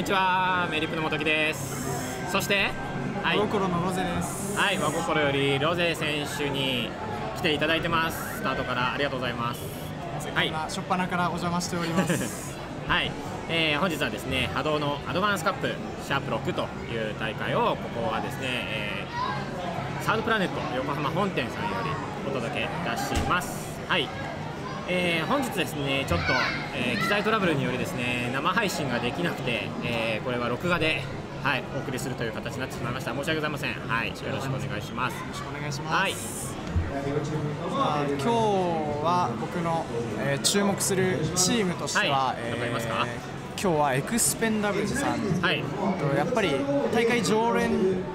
にちは、メリップの元木です。そして、 真心のロゼです。 はい、真心よりロゼ選手に来ていただいてます。スタートからありがとうございます。 はい、初っ端からお邪魔しております。 はい、本日はですね、波動のアドバンスカップシャープ6という大会を、ここはですね、サードプラネット横浜本店さんよりお届けいたします。はい。本日ですね、ちょっと、機材トラブルによりですね、生配信ができなくて、これは録画で、はい、お送りするという形になってしまいました。申し訳ございません。はい、よろしくお願いします。 よろしくお願いします。 はい。 今日は僕の、注目するチームとしては、今日はエクスペンダブルズさん、はい、やっぱり大会常連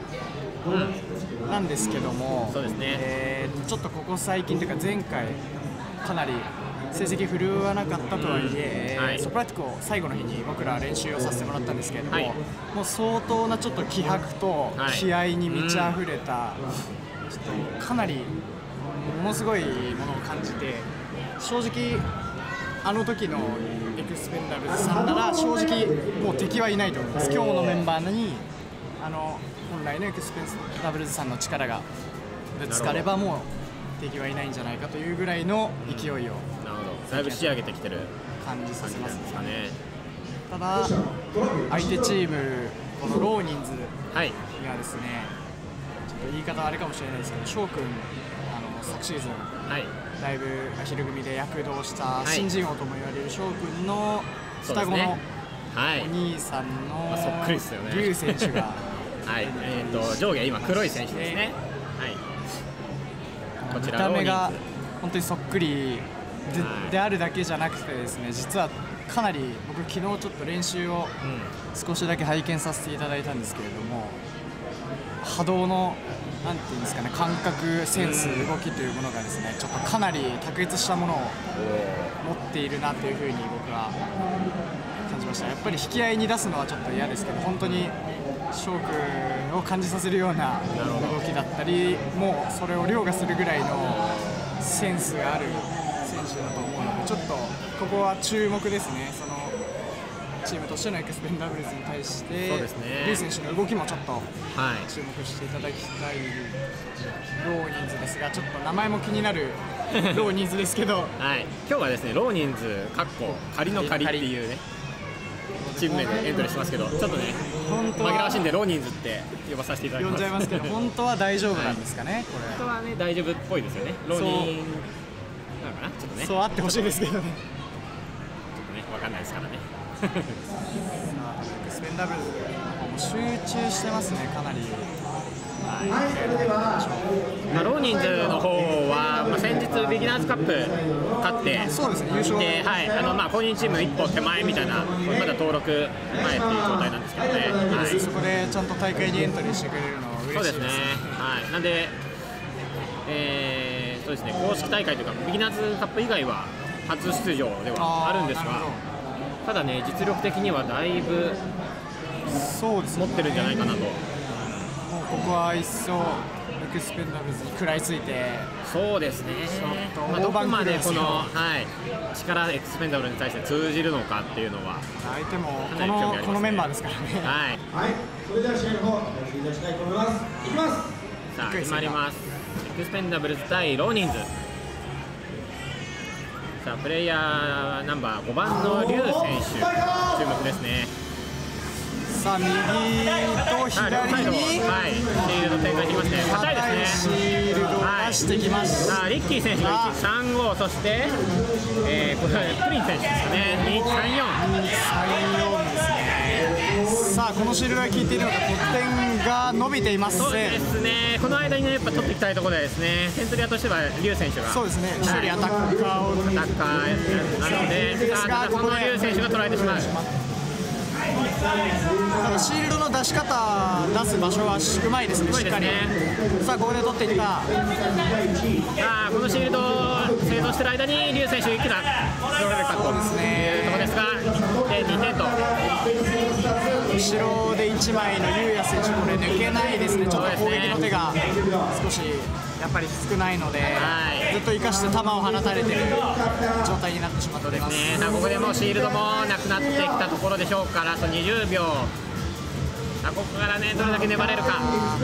なんですけども、 そうですね、 ちょっとここ最近というか前回かなり成績振るわなかったとはいえ、はい、ソプラティクを最後の日に僕ら練習をさせてもらったんですけれども、はい、もう相当なちょっと気迫と気合に満ち溢れた、ちょっとかなりものすごいものを感じて、正直あの時のエクスペンダブルズさんなら正直もう敵はいないと思います。今日のメンバーに本来のエクスペンダブルズさんの力がぶつかればもう敵はいないんじゃないかというぐらいの勢いを、なるほど、だいぶ仕上げてきてる感じさせますね。ただ相手チームこのローニンズにはですね、ちょっと言い方あれかもしれないですけど、翔くん昨シーズン、はい、だいぶアヒル組で躍動した新人王とも言われる翔くんの双子のお兄さんのそっくりですよね、 龍選手がはい、上下今黒い選手ですね。はい。こちら見た目が本当にそっくりであるだけじゃなくてですね、実はかなり僕昨日ちょっと練習を少しだけ拝見させていただいたんですけれども、波動のなんていうんですかね、感覚、センス、動きというものがですね、ちょっとかなり卓越したものを持っているなというふうに僕は感じました。やっぱり引き合いに出すのはちょっと嫌ですけど、本当に翔くんを感じさせるような動きだったり、もうそれを凌駕するぐらいのセンスがある選手だと思うので、ちょっとここは注目ですね。そのチームとしてのエクスペンダブルズに対して、龍選手の動きもちょっと注目していただきたいローニンズですが、ちょっと名前も気になるローニンズですけど、 はい、今日はですね、ローニンズ仮の仮っていうねチーム名でエントリーしますけど、ちょっとね紛らわしいんでローニンズって呼ばさせていただきます。 呼んじゃいますけど、本当は大丈夫なんですかね、これ。 本当はね大丈夫っぽいですよね。ローニンなのかな、ちょっとね。 そうあってほしいですけどね。ちょっとね、わかんないですからね。 さあ、エクスペンダブルズも集中してますね、かなり。 ローニンズの方は、先日ビギナーズカップ勝って、 そうですね、優勝で、はい、公認チーム一歩手前みたいな、まだ登録前っていう状態なんですけどね。 はい、そこでちゃんと大会にエントリーしてくれるのは嬉しいですね。 そうですね。はい。なんで、そうですね、公式大会というかビギナーズカップ以外は初出場ではあるんですが、ただね、実力的にはだいぶ持ってるんじゃないかなと。 ここは一層エクスペンダブルズに食らいついて、 そうですね、どこまでこの、はい、力エクスペンダブルに対して通じるのかっていうのは、 相手もこのメンバーですからね。 はい、 それでは試合の方、やっていただきたいと思います。いきます。 さあ、決まります。エクスペンダブルズ対ローニンズ。さあ、プレイヤーナンバー5番の龍選手、注目ですね。 さあ、右と左に、 はい、シールド展開しますね。硬いですね。 シールドを出してきました。 さあ、リッキー選手が135、そして、これプリン選手ですね。234 ですね。さあ、このシールドが効いているのか、得点が伸びています。 そうですね。この間にね、やっぱ取っていきたいところでですね、セントリアとしては龍選手が、 そうですね、一人アタッカーをなので、この龍選手が取られてしまう。 ただシールドの出し方、出す場所はうまいですね、しっかり。さあ、ここで取っていった。 さあ、このシールドを製造している間に龍選手、いくら取られるかというところですが、2点と後ろで1枚の優也選手、これ抜けないですね、ちょっと攻撃の手が少しやっぱり少ないので、ずっと生かして球を放たれてる状態になってしまっています。 ここでもうシールドもなくなってきたところでしょうか。ラスト20秒、ここからね、どれだけ粘れるか。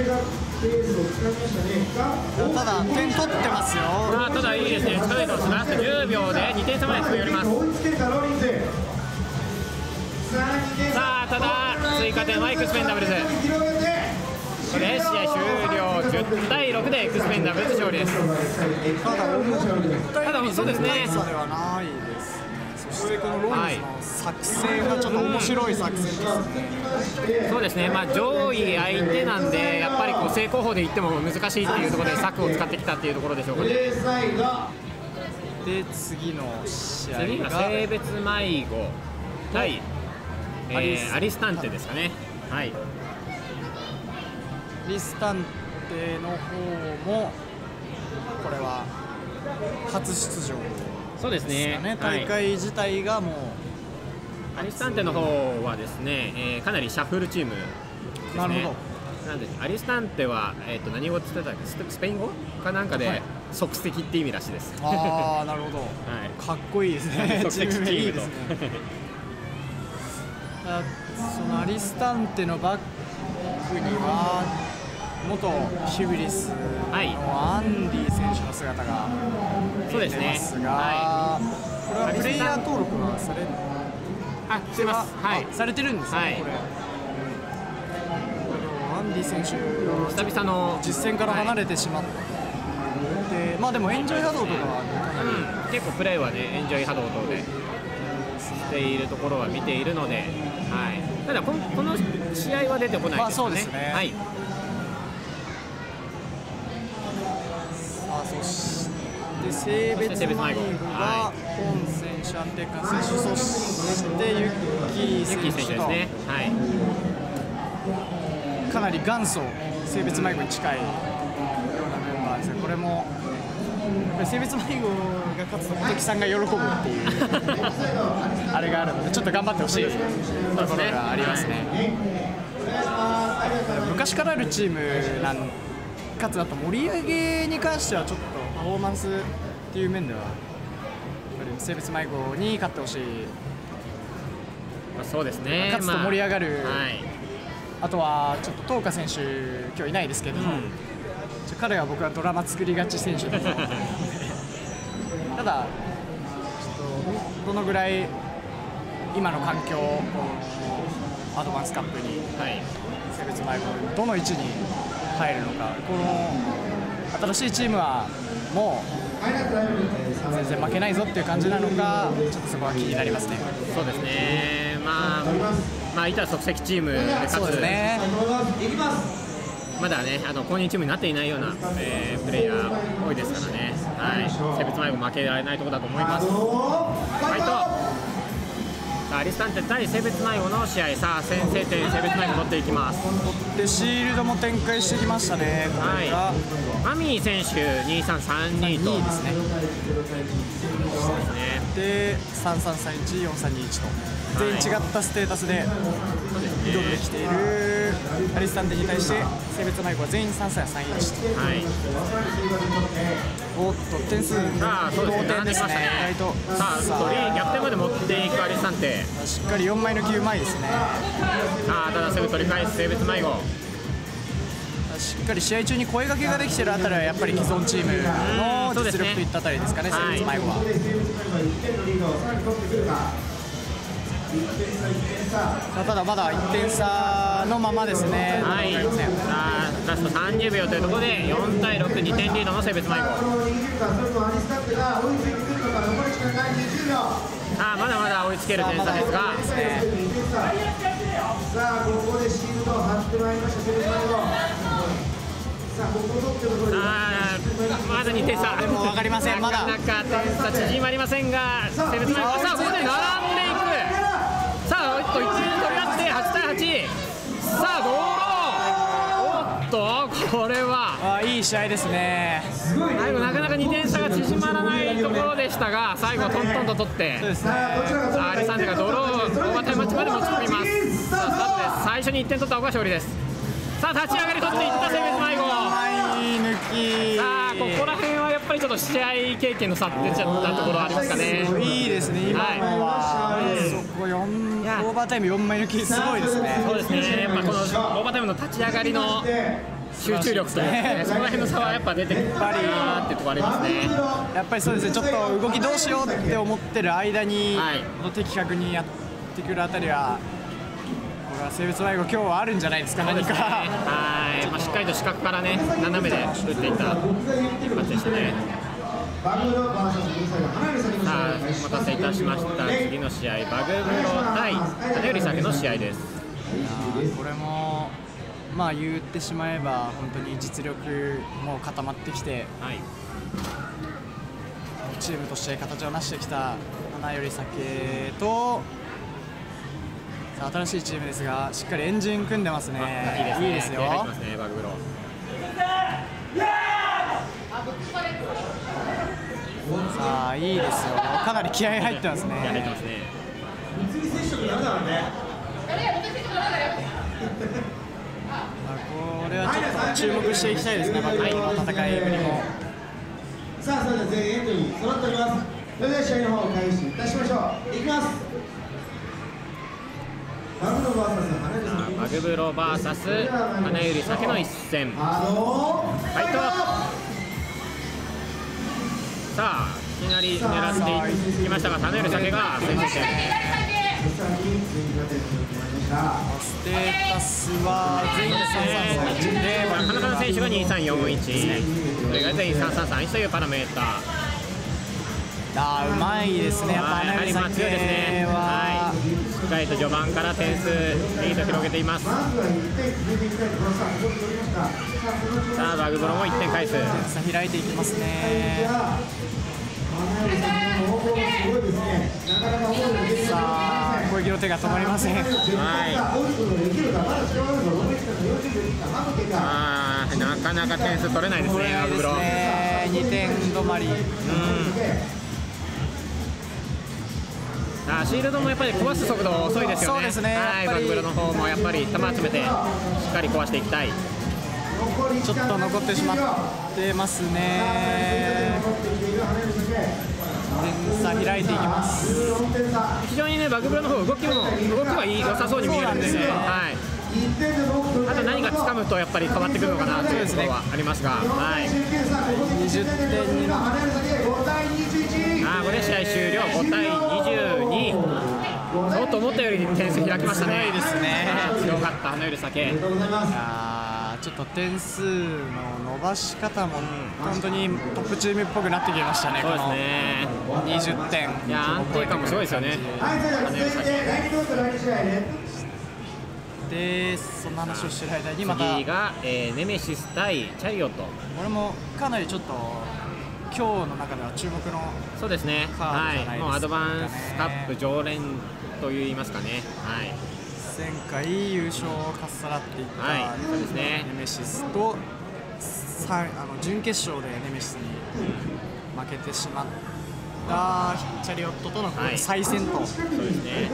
ただ点取ってますよ。 ただいいですね、近づいてます。ラスト10秒で2点差まで詰め寄ります。さあ、ただ追加点はエクスペンダブルズ。これ試合終了、10対6でエクスペンダブルズ勝利です。ただそうですね、 差ではないですね。そしてこのロンズの作戦がちょっと面白い作戦ですね。 そうですね、上位相手なんで、やっぱりこう正攻法でいっても難しいっていうところで策を使ってきたっていうところでしょうかね。 で次の試合が次が性別迷子対アリスタンテですかね。はい、 アリスタンテの方もこれは初出場。 そうですね、 大会自体がもう、 アリスタンテの方はですね、かなりシャッフルチームですね。 なるほど。 なんでアリスタンテは、何語って言ってたっけ、スペイン語かなんかで、即席って意味らしいです。 ああ、なるほど、かっこいいですね。 即席チームと。 そのアリスタンテのバックには元ヒュビリスのアンディ選手の姿が見えてますが、これはプレイヤー登録はされしてます。 されてるんですね。これアンディ選手久々の実戦から離れてしまって、でもエンジョイ波動とかは結構プレーはね、エンジョイ波動等でしているところは見ているので、ただこの試合は出てこないですね。 そうですね。そして性別迷子が本選手、安定感選手、そしてユッキー選手と、かなり元祖性別迷子に近いようなメンバーですね。これも性別迷子が勝つと本木さんが喜ぶっていうあれがあるので、ちょっと頑張ってほしいところがありますね。昔からあるチームかつ、あと盛り上げに関してはちょっとパフォーマンスっていう面ではやっぱり性別迷子に勝ってほしい。 そうですね、 勝つと盛り上がる、あとはちょっと東花選手今日いないですけど、彼は僕はドラマ作りがち選手だとただちょっとどのぐらい今の環境、アドバンスカップに性別迷子どの位置に入るのか、この新しいチームはもう全然負けないぞっていう感じなのか、ちょっとそこは気になりますね。 そうですね、いた即席チームでかつ、まだね、公認チームになっていないような、プレイヤー多いですからね、性別迷子負けられないところだと思います。ファイト、アリスタンテ対性別迷子の試合、さあ先制点、性別迷子取っていきます。 でシールドも展開してきましたね。 マミー選手2332とですね。で3331、4321と全員違ったステータスで挑んできているアリスタンテに対して、性別迷子は全員3331と、おっと点数同点ですね。 さあ逆転まで持っていくアリスタンテ、 しっかり4枚抜きうまいですね。 ただすぐ取り返す性別迷子、 しっかり試合中に声掛けができているあたりはやっぱり既存チームの実力といったあたりですかね、性別迷子は。ただまだ1点差のままですね。 ラスト30秒というところで4対6、2点リードの性別迷子。まだまだ追いつける点差ですが、 さあここでシールドを張ってまいりました、性別迷子。さあここ取ってるところでまだ2点差、 でも分かりません。まだなかなか点差縮まりませせんが、性別迷子、さあここで並んでいく、さあ1点取り合って8対8、さあドロー、おっとこれはいい試合ですね。 最後なかなか2点差が縮まらないところでしたが、最後トントンと取って、さあアリスタンテがドロー、大型マッチまで持ち込みます。さあスタートです。 最初に1点取った方が勝利です。さあ立ち上がり取っていったセベス迷子。 抜き。 さあここら辺はやっぱりちょっと試合経験の差出ちゃったところありますかね。 いいですね、今のは、そこオーバータイム4枚抜き、すごいですね。 そうですね、やっぱこのオーバータイムの立ち上がりの集中力というかね、その辺の差はやっぱ出てくるなーっていうところありますね。 やっぱりそうですね、ちょっと動きどうしようって思ってる間に、的確にやってくるあたりは、これは生物迷子、今日はあるんじゃないですか、何か。 はい、まあ、しっかりと視覚からね、斜めで打っていった一発でしたね。さあ、お待たせいたしました。次の試合、バグブロ対花より酒の試合です。 これもまあ言ってしまえば本当に実力も固まってきて、 はい、 チームとして形を成してきた花より酒と、さあ新しいチームですがしっかりエンジン組んでますね。いいですね。 入ってますね、バグブロ。 さあいいですよ。かなり気合い入ってますね。 入ってますね。 これはちょっと注目していきたいですね、バグブロの戦いぶりも。 さあ、それでは全員エントリー揃っております。それでは試合の方を開始いたしましょう。いきます。バグブロ VS 花より酒の一戦。ファイト。さあ、いきなり狙っていきましたが、花より酒が先制点。 ステータスは全員333で、 花川選手が2341、それが全員3331というパラメーター。 うまいですね、やっぱ花より酒は強いですね。はい、しっかりと序盤から点数リード広げています。さあバグブロも1点返す。 点差開いていきますね。さあ攻撃の手が止まりません。はい、 なかなか点数取れないですね、バグブロ。 2点止まり。 シールドもやっぱり壊す速度遅いですよね。 そうですね。 はい、バグブロの方もやっぱり球集めてしっかり壊していきたい。 ちょっと残ってしまってますね。点差開いていきます。 非常にね、バグブロの方動きは良さそうに見えるんで、はい、あと何か掴むとやっぱり変わってくるのかなというところはありますが、はい、 20点にこれ試合終了、5対22。ちょっと思ったより点数開きましたね。 強いですね。 強かった花より酒。 ちょっと点数の伸ばし方も本当にトップチームっぽくなってきましたね。 そうですね。 20点。 いや安定感もすごいですよね。花より酒。 でそんな話をしてる間にまた次が、ネメシス対チャリオット。 これもかなりちょっと今日の中では注目のそうですね。はい。もうアドバンスカップ常連といいますかね。はい。 前回優勝をかっさらっていったネメシスと準決勝でネメシスに負けてしまったチャリオットとの再戦と。 そうですね。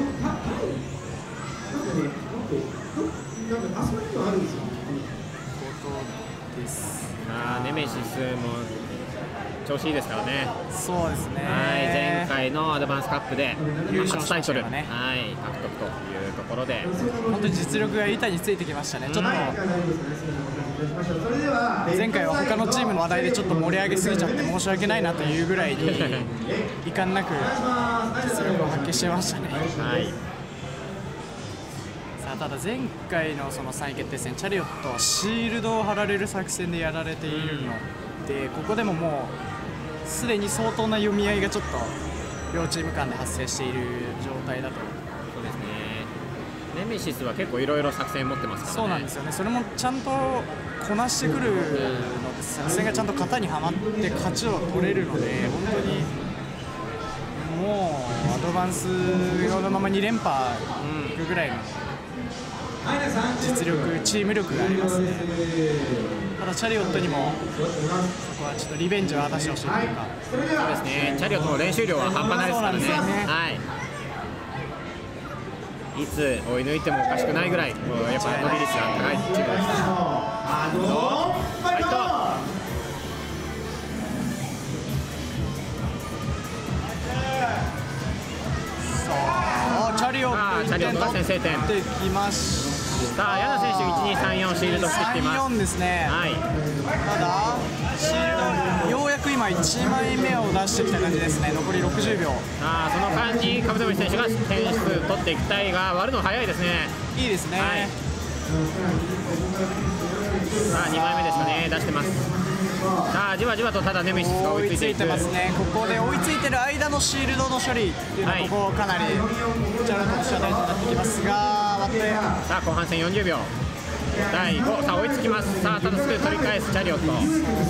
ネメシスも調子いいですからね。 そうですね。 はい、前回のアドバンスカップで初タイトル、 ね、 はい、獲得というところで本当に実力が板についてきましたね。ちょっと前回は他のチームの話題でちょっと盛り上げすぎちゃって申し訳ないなというぐらいに遺憾なく実力を発揮してましたね。 はい。 さあただ前回のその3位決定戦チャリオットはシールドを張られる作戦でやられているので、ここでももうすでに相当な読み合いがちょっと両チーム間で発生している状態だと。 そうですね。ネメシスは結構いろいろ作戦持ってますからね。 そうなんですよね。それもちゃんとこなしてくるので、作戦がちゃんと型にはまって勝ちを取れるので、本当にもうアドバンスのまま2連覇いくぐらいの実力、チーム力がありますね。ただチャリオットにもそこはちょっとリベンジを果たしてほしいというか。 そうですね。チャリオットの練習量は半端ないですからね。はい。 いつ追い抜いてもおかしくないぐらい、やっぱ伸び率が高いチームです。ファイト。 チャリオットが先制点できました。 さあ、ヤナ選手1234シールドしてきています。 34ですね。 はい。 ただシールドようやく今1枚目を出してきた感じですね。残り60秒。 その間にカブトムシ選手が点数取っていきたいが、割るの早いですね。 いいですね。はい、 さあ2枚目ですかね、出してます。さあじわじわとただネメシスが追いついていく。 ますね。ここで追いついてる間のシールドの処理っていうのは、ここかなりチャラとした大事になってきますが、 さあ後半戦40秒第5、さあ追いつきます。さあただすぐ取り返すチャリオット。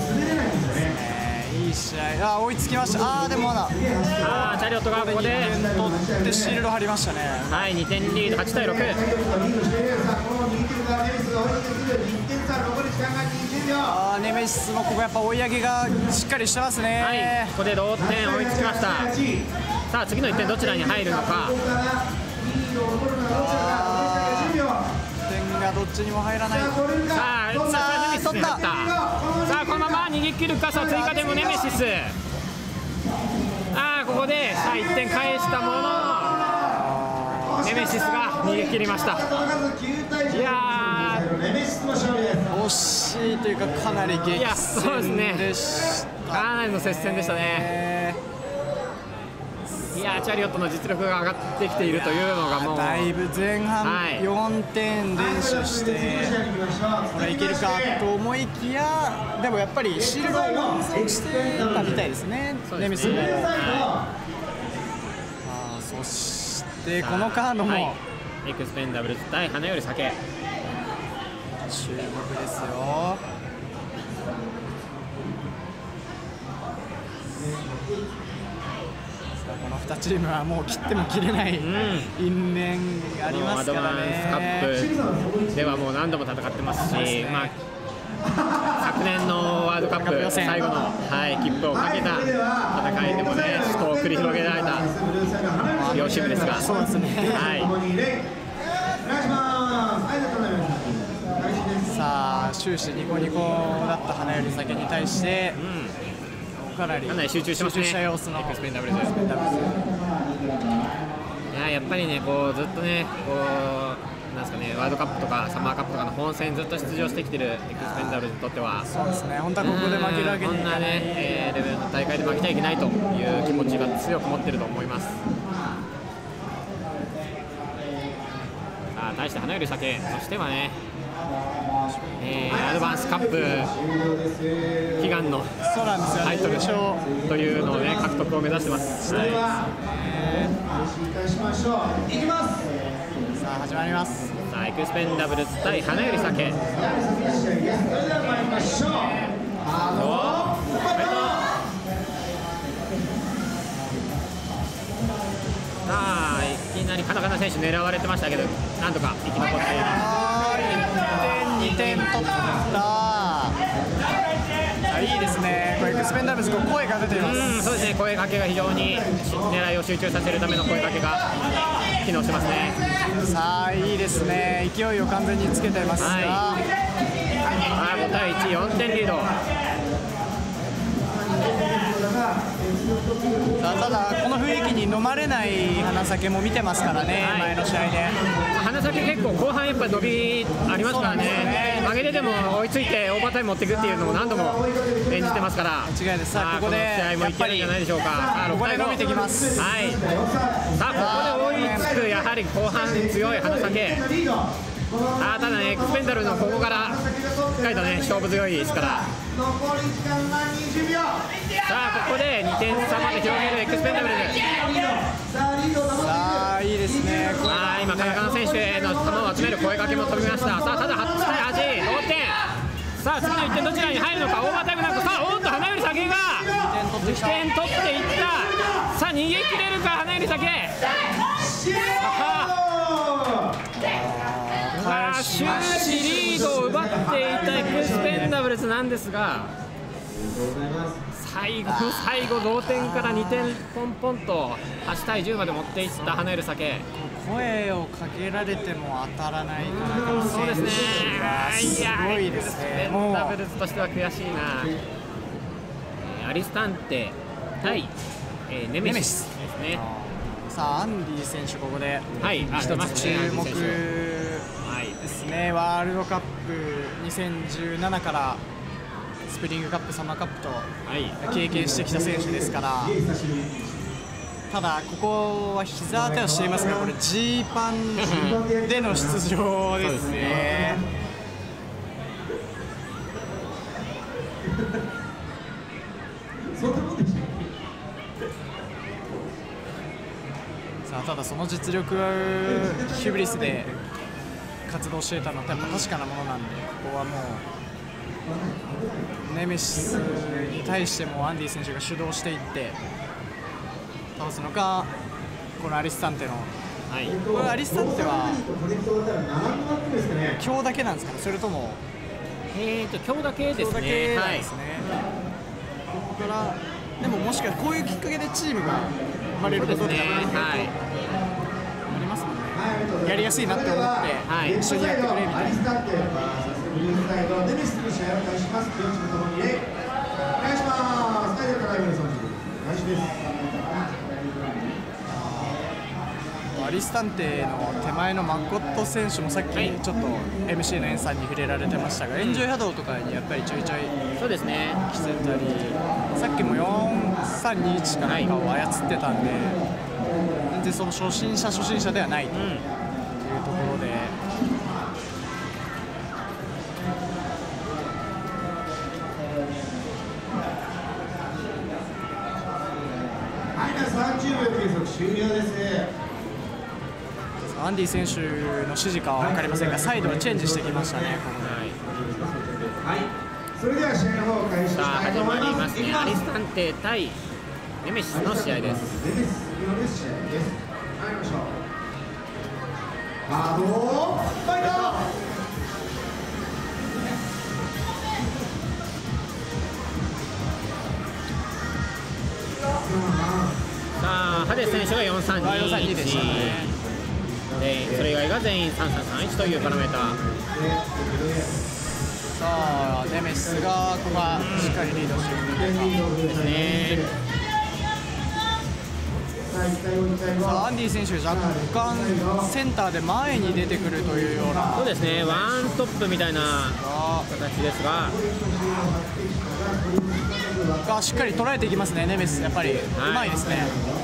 いい試合。追いつきました。でもまだチャリオットがここで取ってシールド張りましたね。 はい、2点リード、8対6。 ネメシスもここやっぱ追い上げがしっかりしてますね。 はい、ここで同点追いつきました。さあ次の1点どちらに入るのか。 点がどっちにも入らない。 さあネメシスになった。さあこのまま逃げ切るか。さあ追加点もネメシス。ここでさあ1点返したもののネメシスが逃げ切りました。いや惜しいというか、かなり激戦でした。 かなりの接戦でしたね。いやチャリオットの実力が上がってきているというのがもうだいぶ前半4点連取して、これいけるかと思いきや、でもやっぱりシールドを温存してたみたいですね、ネメシスも。そしてこのカードもエクスペンダブルズ対花より酒、 注目ですよ。この2チームはもう切っても切れない因縁がありますからね。 アドバンスカップではもう何度も戦ってますし、昨年のワールドカップ最後の、切符をかけた戦いでもね、死闘を繰り広げられた両チームですが、 そうですね。さあ終始ニコニコだった花より酒に対して、かなり集中してますね。 した様子のエクスペンダブルズ。やっぱりね、こうずっとね、こうなんですかね、ワールドカップとかサマーカップとかの本戦ずっと出場してきてるエクスペンダブルズにとっては、 そうですね、本当はここで負けるわけにはいかない、 こんなね、レベルの大会で負けちゃいけないという気持ちが強く持ってると思います。さあ対して花より酒としてはね、アドバンスカップ悲願のタイトルというのをね、獲得を目指してます。 さあ始まります。 さあエクスペンダブルズ対花より酒。さあいきなりカナカナ選手狙われてましたけど、なんとか生き残っている。 2点取った。いいですね。これエクスペンダブルズの声が出ています。 そうですね。声かけが非常に狙いを集中させるための声かけが機能してますね。 さあいいですね。勢いを完全につけてますが、 5対1、4点リード。 ただこの雰囲気に飲まれない花酒も見てますからね、前の試合で。 花酒結構後半やっぱ伸びありますからね。負けてでも追いついてオーバータイム持っていくっていうのを何度も演じてますから。 間違いです。さあここで試合もいけるんじゃないでしょうか。 ここで伸びてきます。 さあここで追いつく、やはり後半強い花酒。ただね、エクスペンダルのここからしっかりとね勝負強いですから。さあここで2点差まで広げるエクスペンダブルズ。 さあいいですね。 今カナカナ選手への球を集める声かけも飛びました。さあただ8対8、同点。さあ次の1点どちらに入るのか。オーバータイムなく、さあおっと花より酒が2点取っていった。さあ逃げ切れるか花より酒。終始リードを奪っていたエクスペンダブルズなんですが、最後同点から2点ポンポンと8対10まで持っていった花より酒。 こ声をかけられても当たらない田中そうですね。 選手がすごいですね。もうダブルズとしては悔しいな。アリスタンテ対、ネメシスですね。 さあアンディ選手ここではい一つ注目ですね。ワールドカップ2017からスプリングカップ、サマーカップと経験してきた選手ですから、ただここは膝当てをしていますが、これ G パンでの出場ですね。さあただその実力はヒュブリスで活動していたのってやっぱ確かなものなんで、ここはもうネメシスに対してもアンディ選手が主導していって倒すのか、このアリスタンテの、これアリスタンテは今日だけなんですかね、それとも今日だけですね。 今日だけなんですね。ここからでももしかしたらこういうきっかけでチームが生まれることってありますもんね。やりやすいなって思って一緒にやってくれみたいな。 ネメシスの試合を開始します。両チームともにお願いします。最後からお願いします。 アリスタンテの手前のマコット選手もさっきちょっと MC のエンさんに触れられてましたが、エンジョイ波動とかにやっぱりちょいちょいそうですね来てたり、さっきも4321かなんかを操ってたんで、全然その初心者ではないというところで、 30秒計測終了です。 アンディ選手の指示かは分かりませんが、サイドはチェンジしてきましたね。 それでは試合の方を開始したいと思います。 始まりますね。アリスタンテ対ネメシスの試合です。 ネメシスの試合です。参りましょう。ハードファイト。 さあハデス選手が4321 でしたね。 それ以外が全員3331というパラメーター。 さあネメシスがここはしっかりリードしていくですね。さあアンディ選手が若干センターで前に出てくるというような、 そうですね、ワントップみたいな形ですが、 しっかり捉えていきますね。ネメシスやっぱりうまいですね。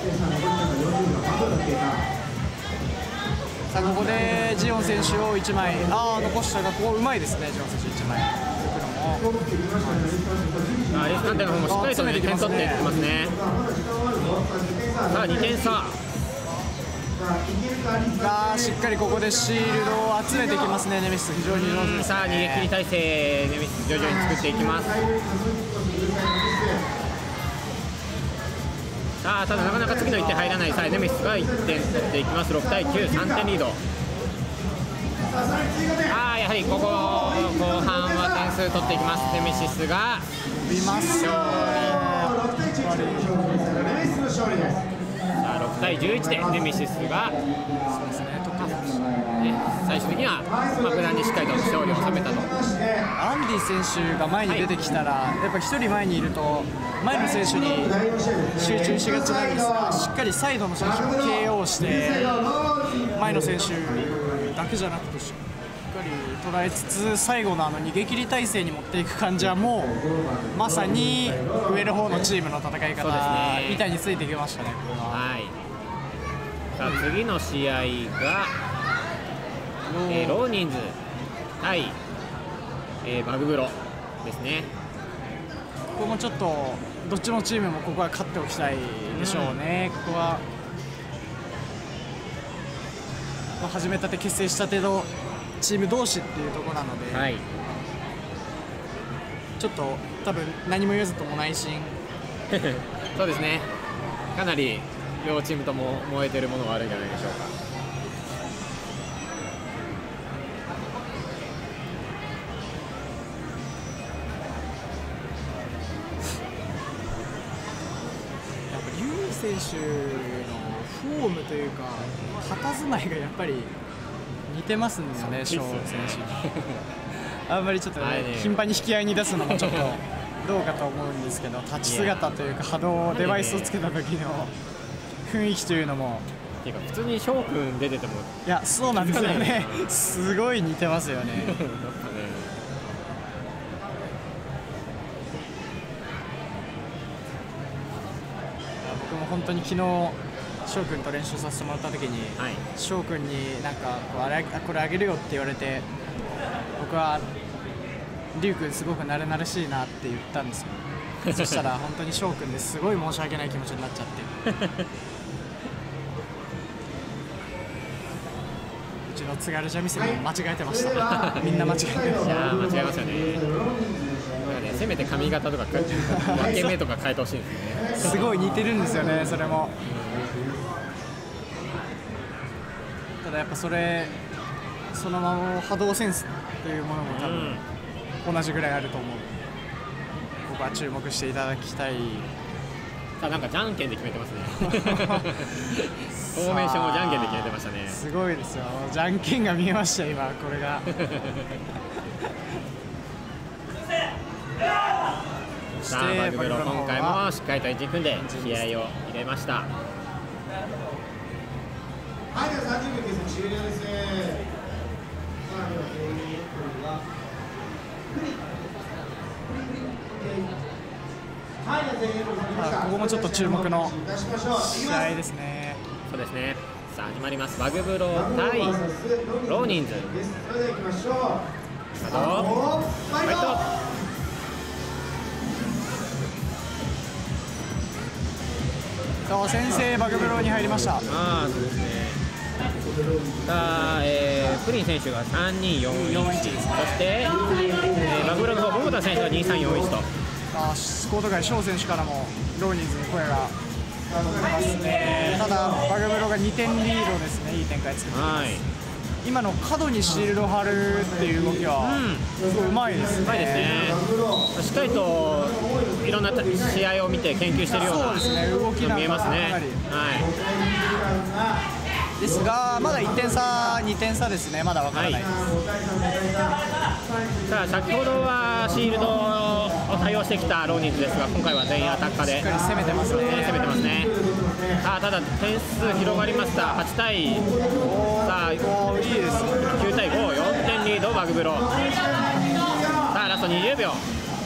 さあここでジオン選手を1枚残したが、ここうまいですね。ジオン選手1枚アリスタンテの方もしっかりと、点取っていってますね。さあ2点差しっかりここでシールドを集めていきますね。ネメシス非常に上手ですね。 さあ逃げ切り体勢ネメシス徐々に作っていきます。さあただなかなか次の1点入らない。さあネメシスが1点取っていきます。6対9、3点リード。やはりここ後半は点数取っていきます。ネメシスが見ますよ。 6対11でネメシスが最終的には無難にしっかりと勝利を収めたと。 アンディ選手が前に出てきたら、やっぱ1人前にいると前の選手に集中しがちなんですが、しっかりサイドの選手を KO して前の選手だけじゃなくてしっかり捉えつつ、最後の逃げ切り体勢に持っていく感じはもうまさに上の方のチームの戦い方みたいについてきましたね。これはさあ次の試合が、ローニンズ対、バグブロですね。 ここもちょっとどっちのチームもここは勝っておきたいでしょうね。ここは始めたて結成したてのチーム同士っていうところなので、ちょっと多分何も言わずとも内心そうですね、かなり両チームとも燃えてるものがあるんじゃないでしょうか。 やっぱリュウ選手のフォームというか佇まいがやっぱり似てますんですよね、翔選手に。あんまりちょっとね、頻繁に引き合いに出すのもちょっとどうかと思うんですけど、立ち姿というか波動デバイスをつけた時の雰囲気というのも、 っていうか普通に翔くん出てても、 いやそうなんですよね。すごい似てますよね。 やっぱね。 僕も本当に昨日翔くんと練習させてもらった時に、翔くんになんかこれあげるよって言われて、僕はリュウくんすごく慣れ慣れしいなって言ったんですよ。そしたら本当に翔くんですごい申し訳ない気持ちになっちゃって。うちの津軽三味線も間違えてました。みんな間違えてました。 いや間違えますよね。せめて髪型とか分け目とか変えてほしいんですよね。 すごい似てるんですよね、それも。ただやっぱそのまま波動センスというものも多分同じぐらいあると思う。僕は注目していただきたい。 さあなんかじゃんけんで決めてますね。フォーメーションをじゃんけんで決めてましたね。 すごいですよ。じゃんけんが見えました、今これが。 さあバグブロ今回もしっかりとエンジン組んで気合を入れました。 はい、では30分です。終了です。さあではここもちょっと注目の試合ですね。 そうですね。さあ始まります。バグブロ対ローニンズ。 それでは行きましょう。 スタート。ファイト。 先制バグブローに入りました。 そうですね。さあ、プリン選手が3241、そして、バグブロの方桃田選手が2341と。 スコート外翔選手からもローニンズに声が届きますね。ただバグブロが2点リードですね。いい展開作っています。今の角にシールド貼るっていう動きはすごいうまいですね。 うまいですね。しっかりといろんな試合を見て研究しているような動きが見えますね。 ですがまだ1点差、2点差ですね。まだ分からないです。 さあ先ほどはシールドを対応してきたローニンズですが、今回は全員アタッカーでしっかり攻めてますね。 さあただ点数広がりました。8対さあいいです9対5、4点リードバグブロ。さあラスト20秒。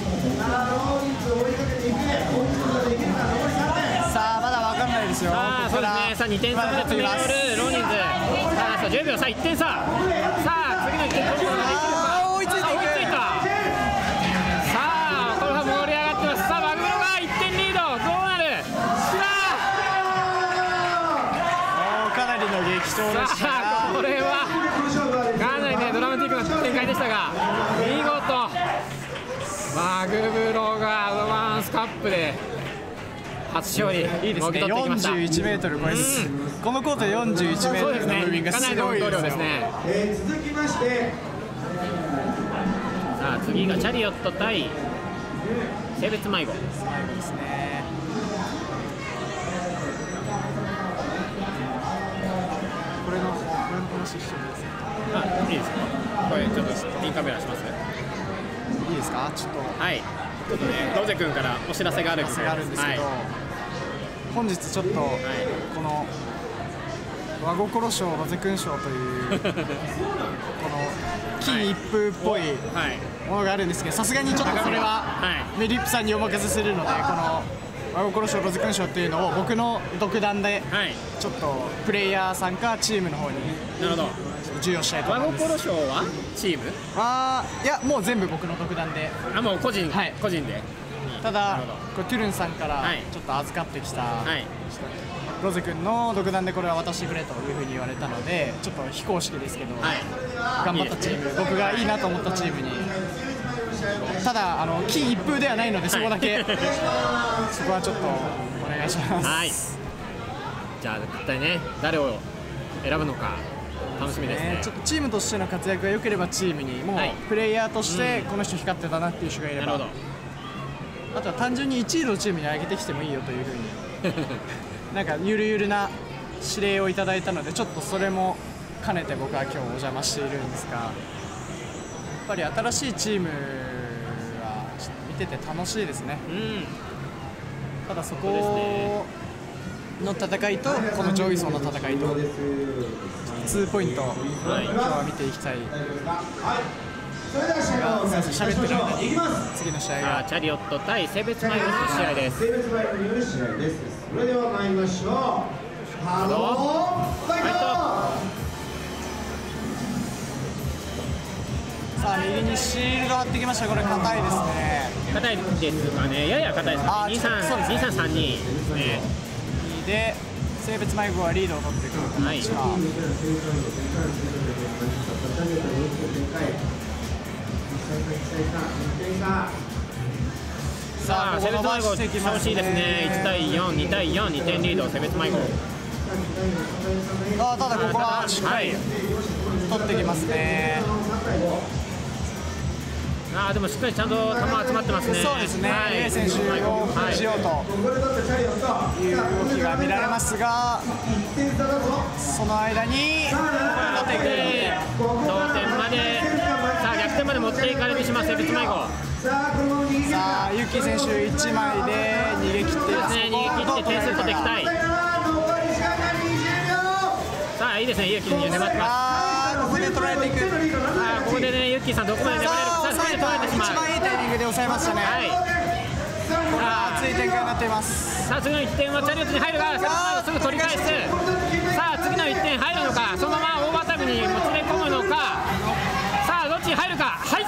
さあまだ分かんないですよ。 さあそうですね。さあ2点差で詰め寄るローニンズ。さあラスト10秒。さあ1点差。さあ次の1点取ることができるか。 追いついた。 さあこれは盛り上がってます。さあバグブロが1点リード。どうなる。 かなりの激闘でした。 さあこれはかなりねドラマティックな展開でしたが、見事バグブロがアドバンスカップで初勝利もぎ取ってきました。 41メートル超えです。このコート41メートルのムービングがすごいですね。 続きまして、 さあ次がチャリオット対性別迷子。 ですね。これの話一緒です。 いいですか。これちょっとインカメラします。 いいですか。ちょっとはい。ちょっとねロゼ君からお知らせがあるんですけど、 本日ちょっとこの和心賞ロゼ君賞というこの金一封っぽいものがあるんですけど、さすがにちょっとそれはメリップさんにお任せするので、この和心賞ロゼ君賞っていうのを僕の独断でちょっとプレイヤーさんかチームの方に授与したいと思います。 和心賞はチーム？ いやもう全部僕の独断で。 もう個人で。 ただこれトゥルンさんからちょっと預かってきた、ロゼ君の独断でこれは渡してくれというふうに言われたので、ちょっと非公式ですけど、頑張ったチーム、僕がいいなと思ったチームに、ただ金一封ではないので、そこだけ、そこはちょっとお願いします。 じゃあ一体ね誰を選ぶのか楽しみですね。 ちょっとチームとしての活躍が良ければチームに、もうプレイヤーとしてこの人光ってたなっていう人がいれば、あとは単純に1位のチームに上げてきてもいいよというふうになんかゆるゆるな指令をいただいたので、ちょっとそれも兼ねて僕は今日お邪魔しているんですが、やっぱり新しいチームは見てて楽しいですね。ただそこの戦いとこの上位層の戦いと2ポイント、今日は見ていきたい。喋ってる間に次の試合がチャリオット対性別マイルの試合です。 性別マイルによる試合です。それでは参りましょう。ハローファイト。 さあ右にシールド張ってきました。これ硬いですね。 硬いですかね。やや硬いですね。2332ですね。 で性別迷子はリードを取ってくる感じでした。 さあ性別迷子調子いいですね。1対4、2対4、2点リード性別迷子。 ただここはしっかり取ってきますね。 でもしっかりちゃんと球集まってますね。 そうですね。レイ選手を封じしようという動きが見られますが、その間に同点まで、さあ逆転まで持っていかれてしまう性別迷子。 さあユッキー選手1枚で逃げ切って、 逃げ切って点数取っていきたい。さあいいですね。ユッキーに粘ってます。 ここで取られていく。 ここでねユッキーさんどこまで粘れるか。さあ取られてしまう。 一番いいタイミングで抑えましたね。熱い展開になっています。 さあ次の1点はチャリオットに入るが、すぐ取り返す。さあ次の1点入るのか、そのままオーバータイムにもつれ込むのか。さあどっちに入るか。入った。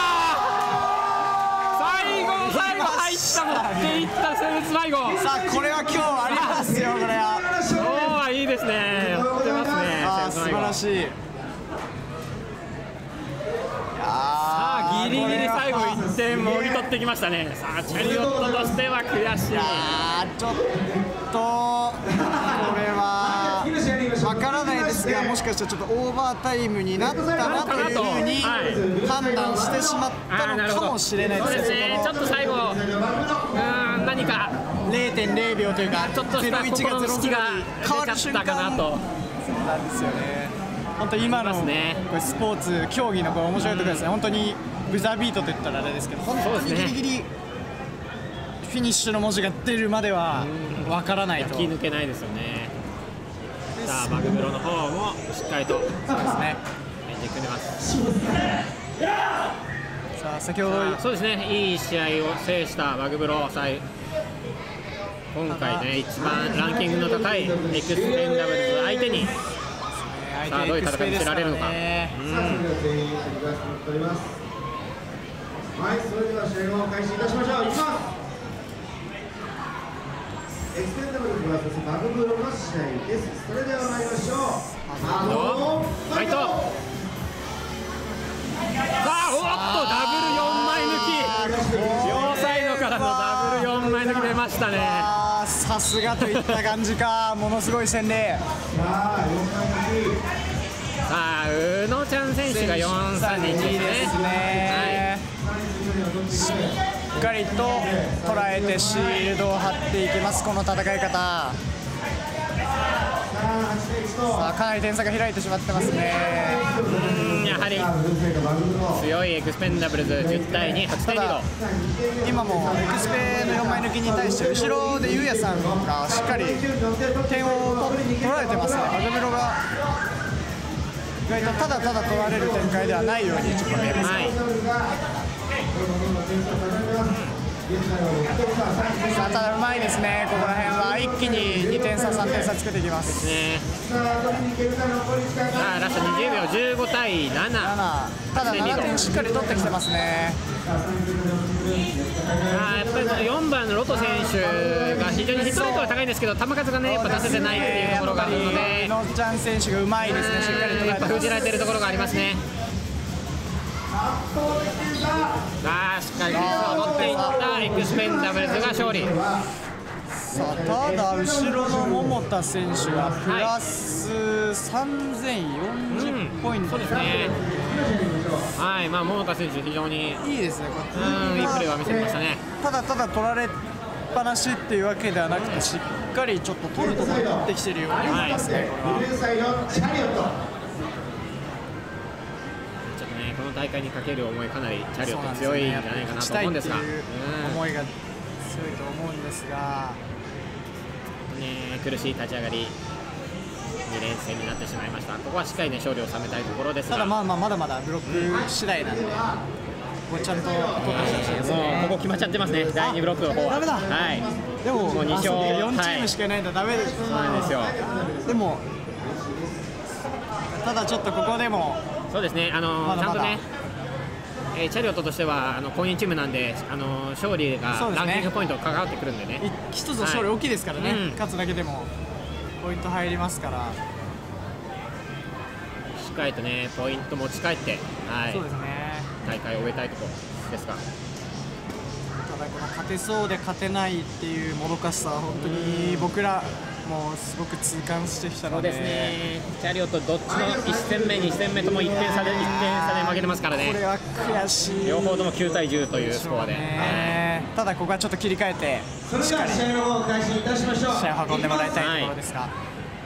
最後入った。持っていった性別迷子。 さあこれは今日ありますよ。これは今日はいいですね。やってますね。 素晴らしい。 さあギリギリ最後1点もぎ取ってきましたね。さあチャリオットとしては悔しい。 ちょっとこれは分からないですが、もしかしたらちょっとオーバータイムになったなというふうに判断してしまったのかもしれないですね。 ちょっと最後何か 0.0 秒というかちょっとした心の隙が変わる瞬間かなと。 そうなんですよね。本当に今のこれスポーツ競技のこれ面白いところですね。本当にブザービートといったらあれですけど、本当にギリギリフィニッシュの文字が出るまではわからないと。 気抜けないですよね。さあバグブロの方もしっかりとそうですね。 演じ組んでます。 さあ先ほどそうですね、いい試合を制したバグブロ。今回ね一番ランキングの高いエクスペンダブルズ相手にさあどういう戦い見せられるのか。 はい、それでは試合を開始いたしましょう。いきます。エクスペンダブルズ vs バグブロの試合です。それでは参りましょう。 ファイト。さあおっとダブル4枚抜き。両サイドからのダブル4枚抜き出ましたね。 さすがといった感じか。ものすごい洗礼。 さあ宇野ちゃん選手が432ですね。 しっかりと捉えてシールドを張っていきます。この戦い方。さあかなり点差が開いてしまってますね。 やはり強いエクスペンダブルズ10対2、8点リード。 今もエクスペの4枚抜きに対して後ろでゆうやさんがしっかり点を取られてますね。バグブロが意外とただただ取られる展開ではないようにちょっと見えます。さあただうまいですね。ここら辺は一気に2点差3点差つけてきますね。さあラスト20秒15対7。 ただ7点しっかり取ってきてますね。 やっぱり4番のロト選手が非常にヒットレートが高いんですけど、球数がねやっぱ出せてないっていうところがあるので、 宇野ちゃん選手がうまいですね。しっかりとやっぱ封じられているところがありますね。しっかり点数を取っていったエクスペンダブルズが勝利。 さあただ後ろの桃田選手はプラス3040ポイント、 そうですね。はい、桃田選手非常にいいですね。 いいプレーを見せてましたね。 ただただ取られぱなしっていうわけではなくて、しっかりちょっと取るところに取ってきてるように思いますね、これは。 ブルーサイドチャリオット。 ちょっとね、この大会にかける思い、かなりチャリオット強いんじゃないかなと思うんですが、 勝ちたいっていう思いが強いと思うんですが、 苦しい立ち上がり、2連戦になってしまいました。ここはしっかりね、勝利を収めたいところですが、 ただまだまだブロック次第なんで、ここちゃんと取ってほしいですもうね。 ここ決まっちゃってますね、第2ブロックの方は。 ダメだはい、 でももう2勝 4チームしかいないんだ、ダメです。 そうなんですよ。 でもただちょっとここでもそうですね、 まだまだちゃんとね、チャリオットとしては公認チームなんで、勝利がそうですねランキングポイント関わってくるんでね。 一つの勝利大きいですからね、 はいうん勝つだけでもポイント入りますから、 しっかりとね、ポイント持ち帰って、はい、 そうですね。 大会を終えたいところですが、 ただこの勝てそうで勝てないっていうもどかしさは本当に僕らもすごく痛感してきたので、 そうですね、チャリオットどっちの1戦目、2戦目とも1点差で負けてますからね。 これは悔しい。 両方とも9対10というスコアで、 ただここはちょっと切り替えてそれでは試合の方を開始いたしましょう。 試合を運んでもらいたいところですが、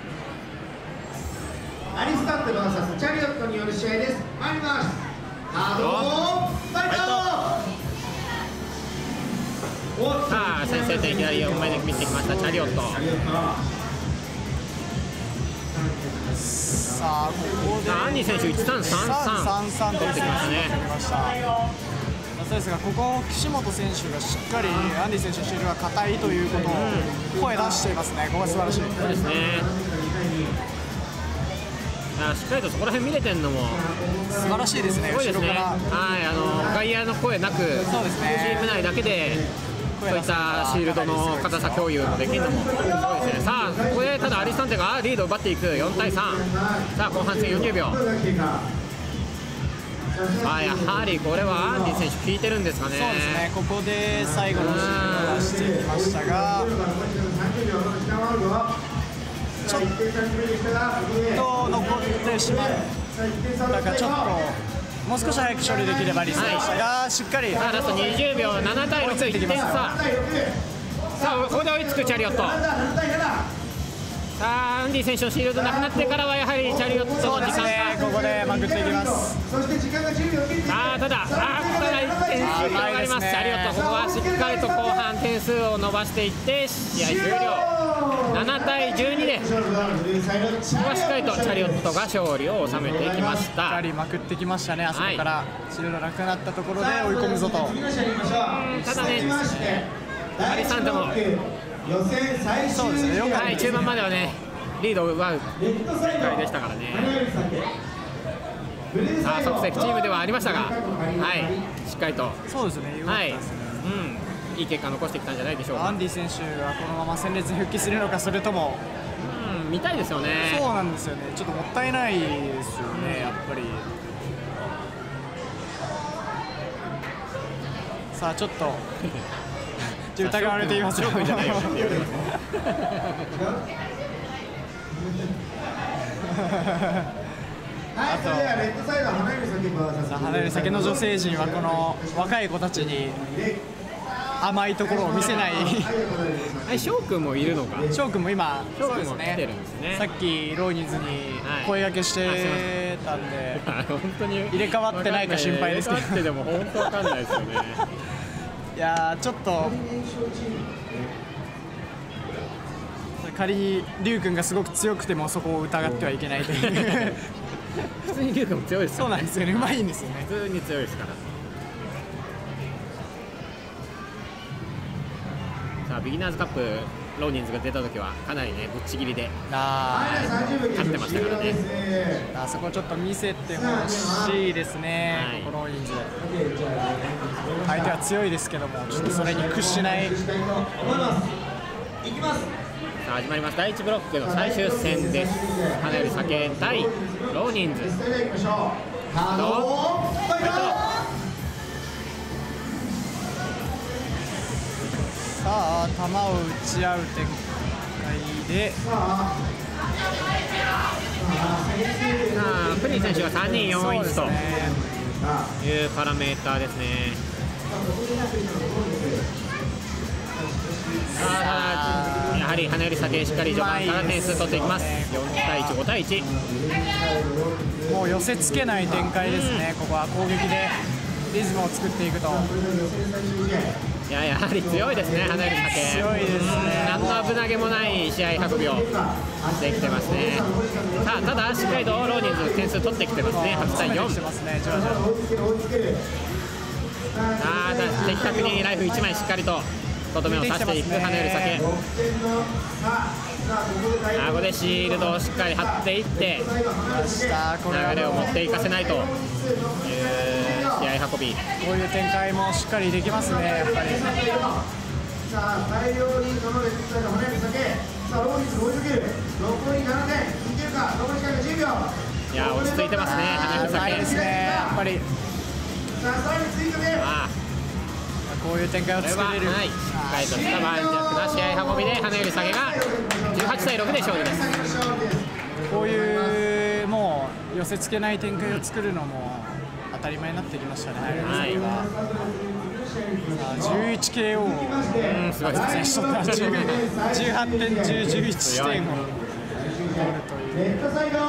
アリスタント VS チャリオットによる試合です。参ります。ハードファイト。 さあ先制点いきなり4枚で見てきましたチャリオット。 さあここでアンディ選手1333 3-3 取ってきましたね。 そうですが、ここ岸本選手がしっかりアンディ選手のシールが硬いということを声出していますね。ここは素晴らしい。 そうですね。しっかりとそこら辺見れてるのも素晴らしいですね。 すごいですね。 後ろからはい、外野の声なく、 そうですね、 チーム内だけでそういったシールドの硬さ共有もできるのもすごいですね。さあここでただアリスタンテがリードを奪っていく4対3。さあ後半戦40秒。やはりこれはアンディ選手効いてるんですかね。 そうですね。ここで最後のシーンを出していきましたが、ちょっと残ってしまったか、ちょっともう少し早く処理できれば理想でしたが、しっかりさあラスト20秒、7対6、1点差。さあここで追いつくチャリオット。さあアンディ選手のシールドなくなってからはやはりチャリオットの時間が、 ここでまくっていきます。 ただ1点広がります。チャリオットここはしっかりと後半点数を伸ばしていって試合終了。7対12でここはしっかりとチャリオットが勝利を収めてきました。 しっかりまくってきましたね。あそこからシールドなくなったところで追い込むぞと。 ただね、アリスタンテもそうですね、よかったはい、中盤まではねリードを奪う展開でしたからね。さあ即席チームではありましたが、はい、しっかりと、 そうですね、よかったですね。 いい結果を残してきたんじゃないでしょうか。 アンディ選手はこのまま戦列に復帰するのか、それとも、 見たいですよね。 そうなんですよね、ちょっともったいないですよね、やっぱり。さあちょっと疑われていますよ。 翔くんじゃないよって言われますね。 はい、それではレッドサイド花より先花より先の女性陣はこの若い子たちに甘いところを見せない。 翔くんもいるのか。 翔くんも今、 翔くんも来てるんですね。 さっきローニーズに声掛けしてたんで、 本当に入れ替わってないか心配ですけど。 入れ替わってでも本当わかんないですよね。 いやーちょっと仮にリュウ君がすごく強くてもそこを疑ってはいけないという。 普通にリュウ君も強いですそうなんですよね、うまいんですよね。 普通に強いですから。さあビギナーズカップローニンズが出た時はかなりねぶっちぎりで勝ってましたからね。 あそこちょっと見せてほしいですね、はい、このローニンズ相手は強いですけどもちょっとそれに屈しない。 さあ始まります第1ブロックの最終戦です。花より酒対ローニンズ。 さあ球を打ち合う展開で、 さあプリン選手が3-2-4-1というパラメーターですね。 あ、やはり花より先しっかり序盤から点数取っていきます。4対1、5対1。 もう寄せつけない展開ですね、ここは攻撃でリズムを作っていくと。 いや、やはり強いですね、花より先。 強いですね。 何の危なげもない試合運びをできてますね。さあ、ただしっかりとローニンズ点数取ってきてますね。8対4。 してますね、じわじわ的確にライフ1枚しっかりととどめを刺していく花より先。ここでシールドをしっかり張っていって流れを持っていかせないという試合運び。 こういう展開もしっかりできますね、やっぱり。 さあ大量リードのレッドサイド花より先。さあローニンズ追いかける。残り7点いけるか。残り時間が10秒。 いや、落ち着いてますね、花より先。 ですね、やっぱり。 さあさらに追加でこういう展開を作れる。 はい、しっかりとした盤石な試合運びで花より下げが18対6で勝利です。 こういうもう寄せつけない展開を作るのも当たり前になってきましたね、花より下げは。11KO すごいですね。 18点中11点を取るという。 レッドサイド。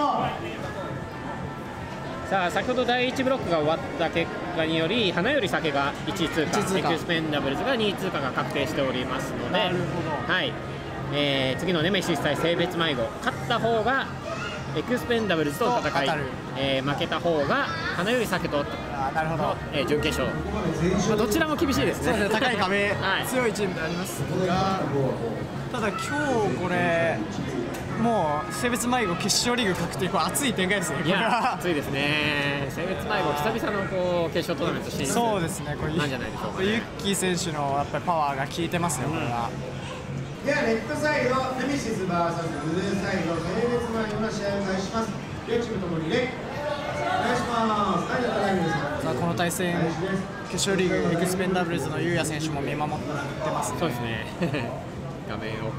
さあ、先ほど第1ブロックが終わった結果により花より先が1位通過、エクスペンダブルズが2位通過が確定しておりますので、はい、次のネメシス対性別迷子、勝った方がエクスペンダブルズと戦い、負けた方が花より先と準決勝、どちらも厳しいですね。 高い壁、 はい、 強いチームでありますが、ただ今日これもう性別迷子決勝リーグ確定、これ熱い展開ですね。 いや、熱いですね。性別迷子久々のこう決勝トーナメント進出そうですね、これなんじゃないでしょうか、ね。 ユッキー選手のやっぱりパワーが効いてますよ、これは。 ではレッドサイドネメシス VS ブルーサイド性別迷子の試合を開始します。両チームともにレイお願いします。はい、じゃあライブです。 さあこの対戦決勝リーグエクスペンダブルズのユウヤ選手も見守ってますね。 そうですね。画面奥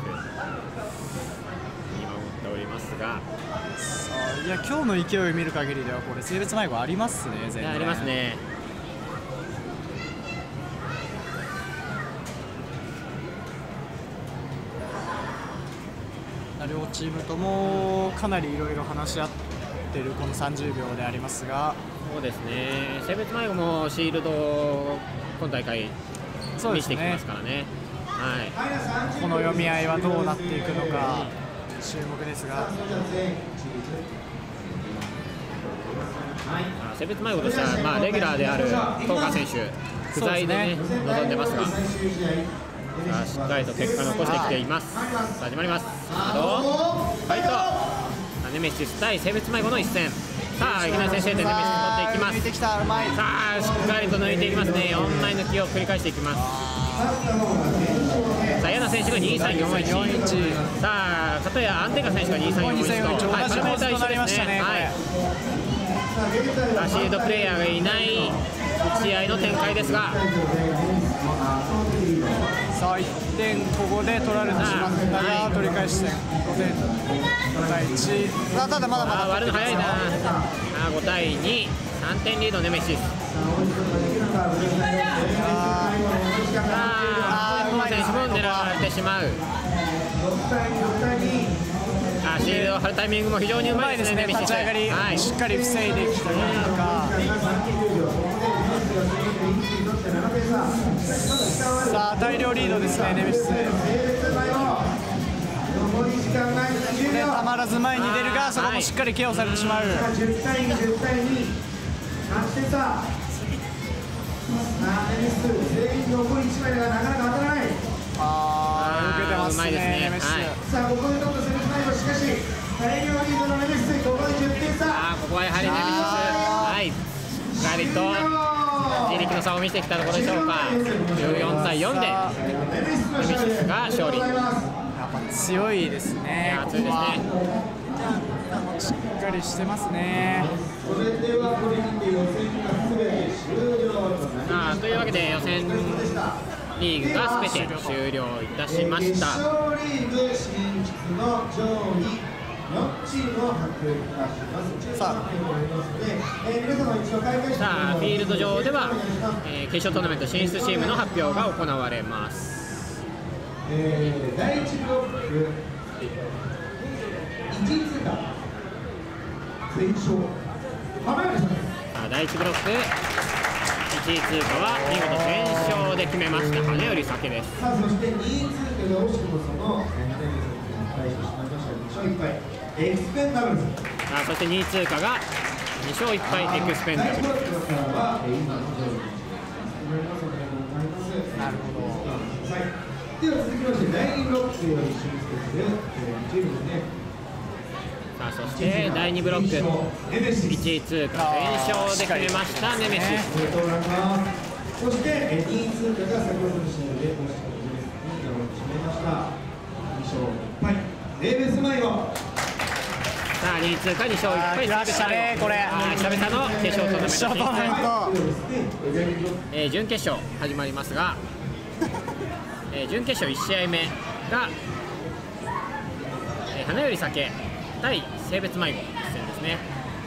見守っておりますが、 いや今日の勢いを見る限りではこれ性別迷子ありますね。全然ありますね。 両チームともかなりいろいろ話し合っているこの30秒でありますが、 そうですね。性別迷子もシールドを今大会見せてきますからね。はい。 この読み合いはどうなっていくのか注目ですが。 性別迷子としては、レギュラーである東川選手不在でね臨んでますが、しっかりと結果残してきています。始まります。ファイトネメシス対性別迷子の一戦。さあいきなり先制点ネメシス取っていきます。さあしっかりと抜いていきますね。4枚抜きを繰り返していきます。さあヤナ選手が2341。さあ片やアンテカ選手が2341と、はい、これも対象ですね。はい、シールドプレイヤーがいない試合の展開ですが、 さあ1点ここで取られてしまったが、取り返して5点5対1。ただまだまだ割るの早いな。5対2、3点リードネメシス。この選手も狙われてしまう。シールドを張るタイミングも非常にうまいですね。 立ち上がり、はい、しっかり防いできたりとか。さあ大量リードですね、ネメシス。たまらず前に出るが、そこもしっかりケアされてしまう。 10対2、10対2、8点差。ネメシス全員残り1枚だがなかなか当たらない。 受けてますね、ネメシス。 さあここで取ったセメスナイバー、しかし大量リードのネメシス、ここで10点差。 ここはやはりネメシス、はい、しっかりと自力の差を見せてきたところでしょうか。14対4でネメシスが勝利。 やっぱ強いですね。 強いですね。 しっかりしてますね。 というわけで予選リーグがすべて終了いたしました。 決勝リーグ進出の上位4チームを発表いたします。さあ、 フィールド上では、決勝トーナメント進出チームの発表が行われます。 第1ブロック1位通過全勝浜山さん。 第1ブロック1位通過は見事全勝で決めました羽より酒です。 さあそして2位通過が惜しくもその羽より酒に対してしまいました2勝1敗エクスペンダブルズ。 そして2位通過が2勝1敗エクスペンダブルズです。 なるほど。 では続きまして第2ブロックより進出するチームですね。 そして第2ブロック1位通過全勝で決めましたネメシス。 おめでとうございます。そして2位通過が先ほどの試合で公式のネメシスに決めました2勝1敗ネメシス迷子。 さあ2位通過2勝1敗来ましたねこれ。 久々の決勝トーナメント進ト。 準決勝始まりますが準決勝1試合目が花より酒対性別迷子一戦ですね。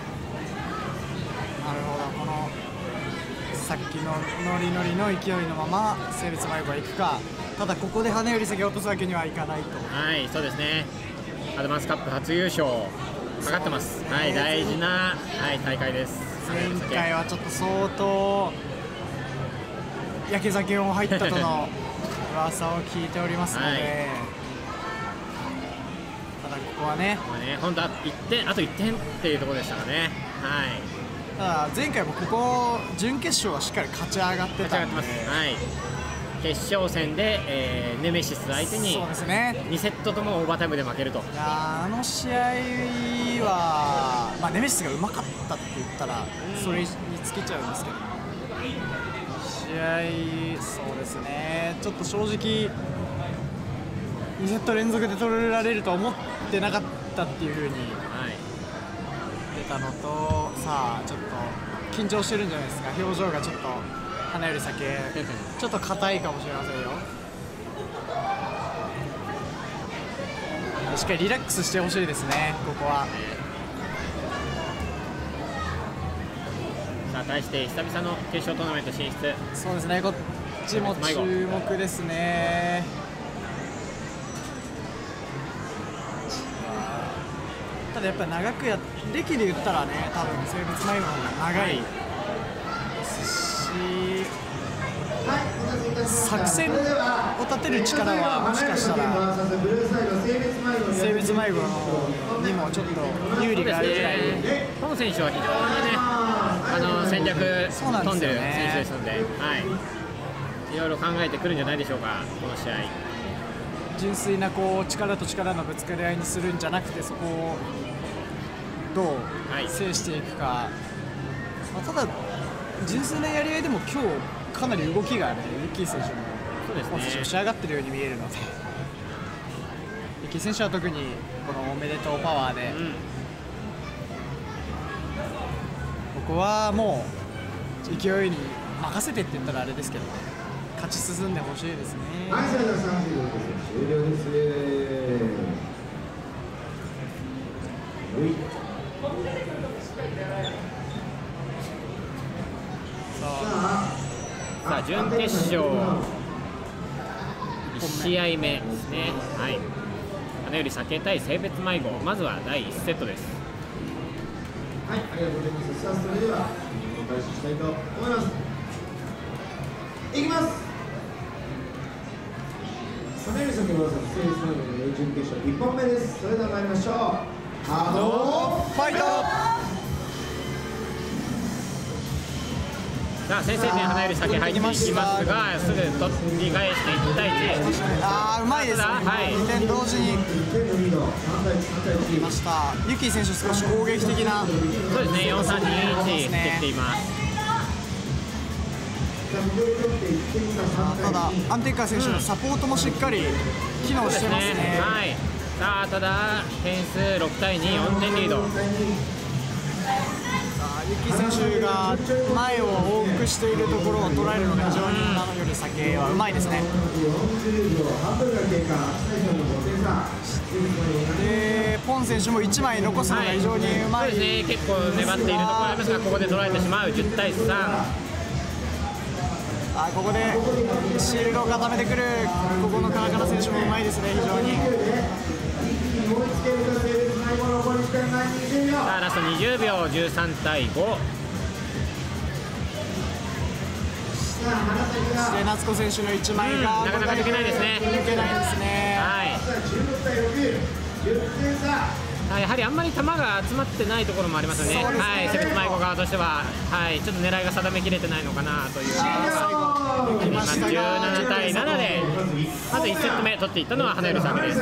なるほど。このさっきのノリノリの勢いのまま性別迷子がいくか、ただここで花より先落とすわけにはいかないと。 はい、そうですね。アドバンスカップ初優勝かかってます。はい、大事な、大会です。 前回はちょっと相当焼け酒を入ったとの噂を聞いておりますので、ただここはね、 本当あと1点っていうところでしたからね。 ただ前回もここ準決勝はしっかり勝ち上がってたんで、 決勝戦で、ネメシス相手にそうですね、 2セットともオーバータイムで負けると。 あの試合は、ネメシスがうまかったって言ったらそれに尽きちゃうんですけど、試合そうですね、ちょっと正直2セット連続で取られると思ってなかったっていう風に出たのと、さあちょっと緊張してるんじゃないですか。表情がちょっと花より先ちょっと硬いかもしれませんよ。しっかりリラックスしてほしいですね、ここは。 さあ対して久々の決勝トーナメント進出。 そうですね、こっちも注目ですね。ただやっぱり長く歴で言ったらね、多分性別迷子の方が長いですし、作戦を立てる力はもしかしたら性別迷子にもちょっと有利があるぐらい。 ポン選手は非常にね、戦略飛んでる選手ですので、いろいろ考えてくるんじゃないでしょうか、この試合。 純粋なこう力と力のぶつかり合いにするんじゃなくて、そこをどう制していくか。ただ純粋なやり合いでも今日かなり動きがね、ユッキー選手もポン選手仕上がってるように見えるので、ユッキー選手は特にこのおめでとうパワーで、ここはもう勢いに任せてって言ったらあれですけど、勝ち進んでほしいですね。 はい、それでは36分終了です。 さあ準決勝1試合目ですね。花より酒対性別迷子、まずは第1セットです。 はい、ありがとうございます。さあそれではお返ししたいと思います。いきます。花より酒 vs 性別迷子の準決勝1本目です。それでは参りましょう。ハードファイト。 さあ先制点花より先入っていきますが、すぐ取り返して1対1。 うまいですね。2点同時にいました。ユキ選手少し攻撃的な、 そうですね、4-3-2-1振ってきています。 ただアンテッカー選手のサポートもしっかり機能してますね。 さあただ点数6対2、4点リード。 ユキ選手が前を往復しているところを捉えるのが非常に花より酒はうまいですね。でポン選手も1枚残すのが非常にうまい、 そうですね、結構粘っているところありますが、ここで取られてしまう。10対3。 ここでシールドを固めてくる、ここのカナカナ選手もうまいですね、非常に。 さあラスト20秒、13対5。 そして夏子選手の1枚が、 なかなか抜けないですね。 抜けないですね。 やはりあんまり球が集まってないところもありますよね。はい、セベツ迷子側としては、はい、ちょっと狙いが定めきれてないのかなという。17対7で、まず1セット目取っていったのは花よりさんです。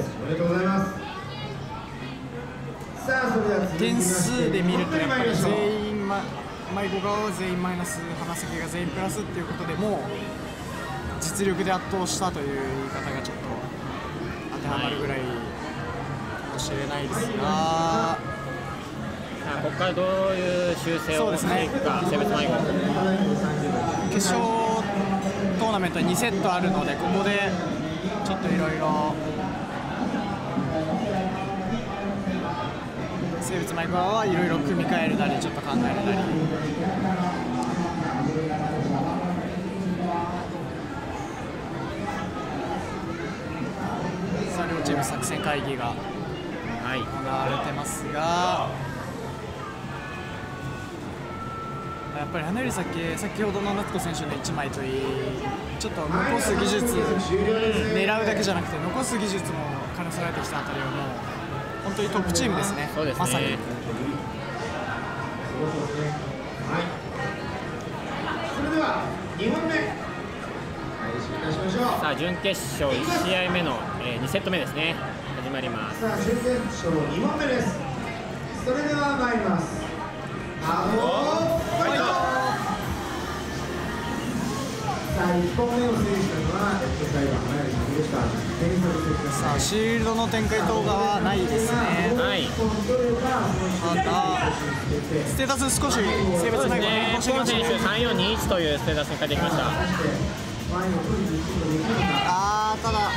点数で見るとやっぱり全員迷子側は全員マイナス、花咲が全員プラスっていうことでもう実力で圧倒したという言い方がちょっと当てはまるぐらいかもしれないですが、 ここからどういう修正をしていくか、セベツ迷子。 決勝トーナメント2セットあるので、ここでちょっといろいろ生物迷子側はいろいろ組み替えるなりちょっと考えるなり。さあ両チーム作戦会議が行われてますが、やっぱり花より先ほどの夏子選手の1枚といい、ちょっと残す技術、狙うだけじゃなくて残す技術も兼ね備えてきたあたりはもう本当にトップチームですね。 そうですね。 まさに。 それでは2本目開始いたしましょう。 さあ準決勝1試合目の、2セット目ですね、始まります。 さあ準決勝2本目です。それでは参ります。ファイト。さあ1本目を制したのは最後花よりさんでした。 さあシールドの展開動画はないですね。 はい。 ただステータス少し性別内容変更してきましたね。 選手3421というステータスに変えてきました。 ただ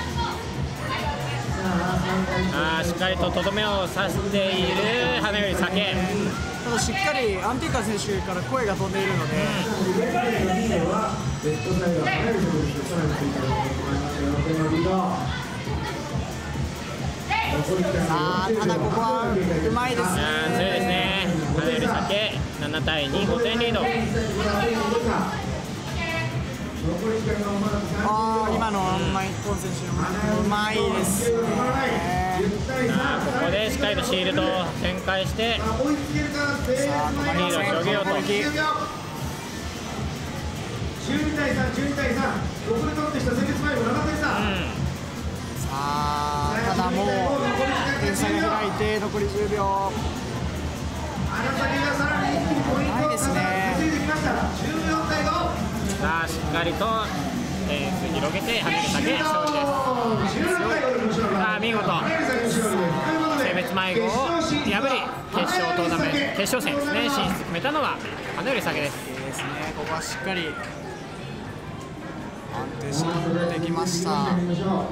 しっかりととどめを刺している花より酒。 ただしっかりアンティーカ選手から声が飛んでいるので、ただここはうまいですね。 強いですね。花より酒7対2、5点リード。 今のマイコン選手のうまいですね。 ここでしっかりとシールドを展開してリードを広げようと。 12対3、12対3、ここで取ってきた戦術前の7点差。 ただもう点差が開いて残り10秒。 花咲がさらに一気にポイントを稼いできました。14対5。 さあしっかりと点数広げて花より酒勝利です。さあ見事性別迷子を破り決勝トーナメント決勝戦ですね、進出決めたのは花より酒です。 ここはしっかり安定してきました。さあ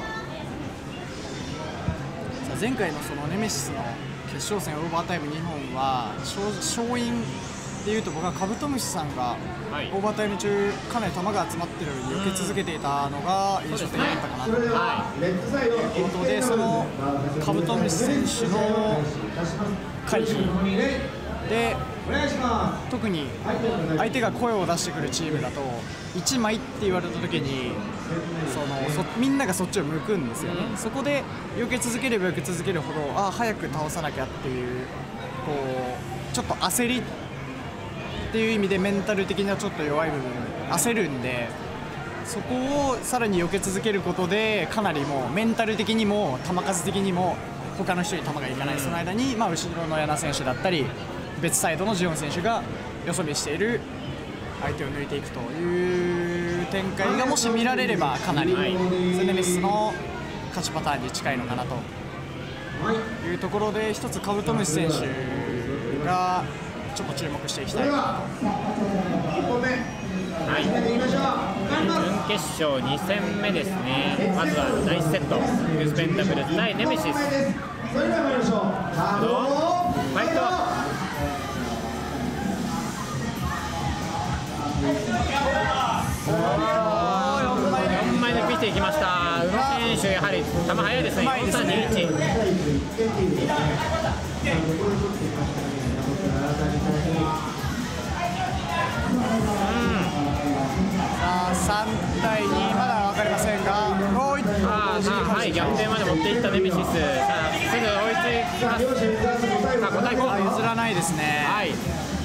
前回のそのネメシスの決勝戦オーバータイム2本は勝因でいうと僕はカブトムシさんがオーバータイム中かなり球が集まってるのに避け続けていたのが印象的だったかなということで、そのカブトムシ選手の回避で特に相手が声を出してくるチームだと1枚って言われた時にみんながそっちを向くんですよね。そこで避け続ければ避け続けるほど早く倒さなきゃっていうちょっと焦りっていう意味でメンタル的にはちょっと弱い部分焦るんで、そこをさらに避け続けることでかなりもうメンタル的にも球数的にも他の人に球がいかない、その間に後ろの柳選手だったり別サイドのジオン選手がよそ見している相手を抜いていくという展開がもし見られればかなりゼネメシスの勝ちパターンに近いのかなというところで、一つカブトムシ選手がちょっと注目していきたい。 1本目準決勝2戦目ですね。まずは第1セットユースペンダブルズ対ネメシス。 それでは参りましょう。 ファイト。 ていきました。宇野選手やはり球速いですね。4321。 3対2、まだ分かりませんが、 はい、逆転まで持っていったネメシス、さあすぐ追いつきます。5対5、 譲らないですね。 はい。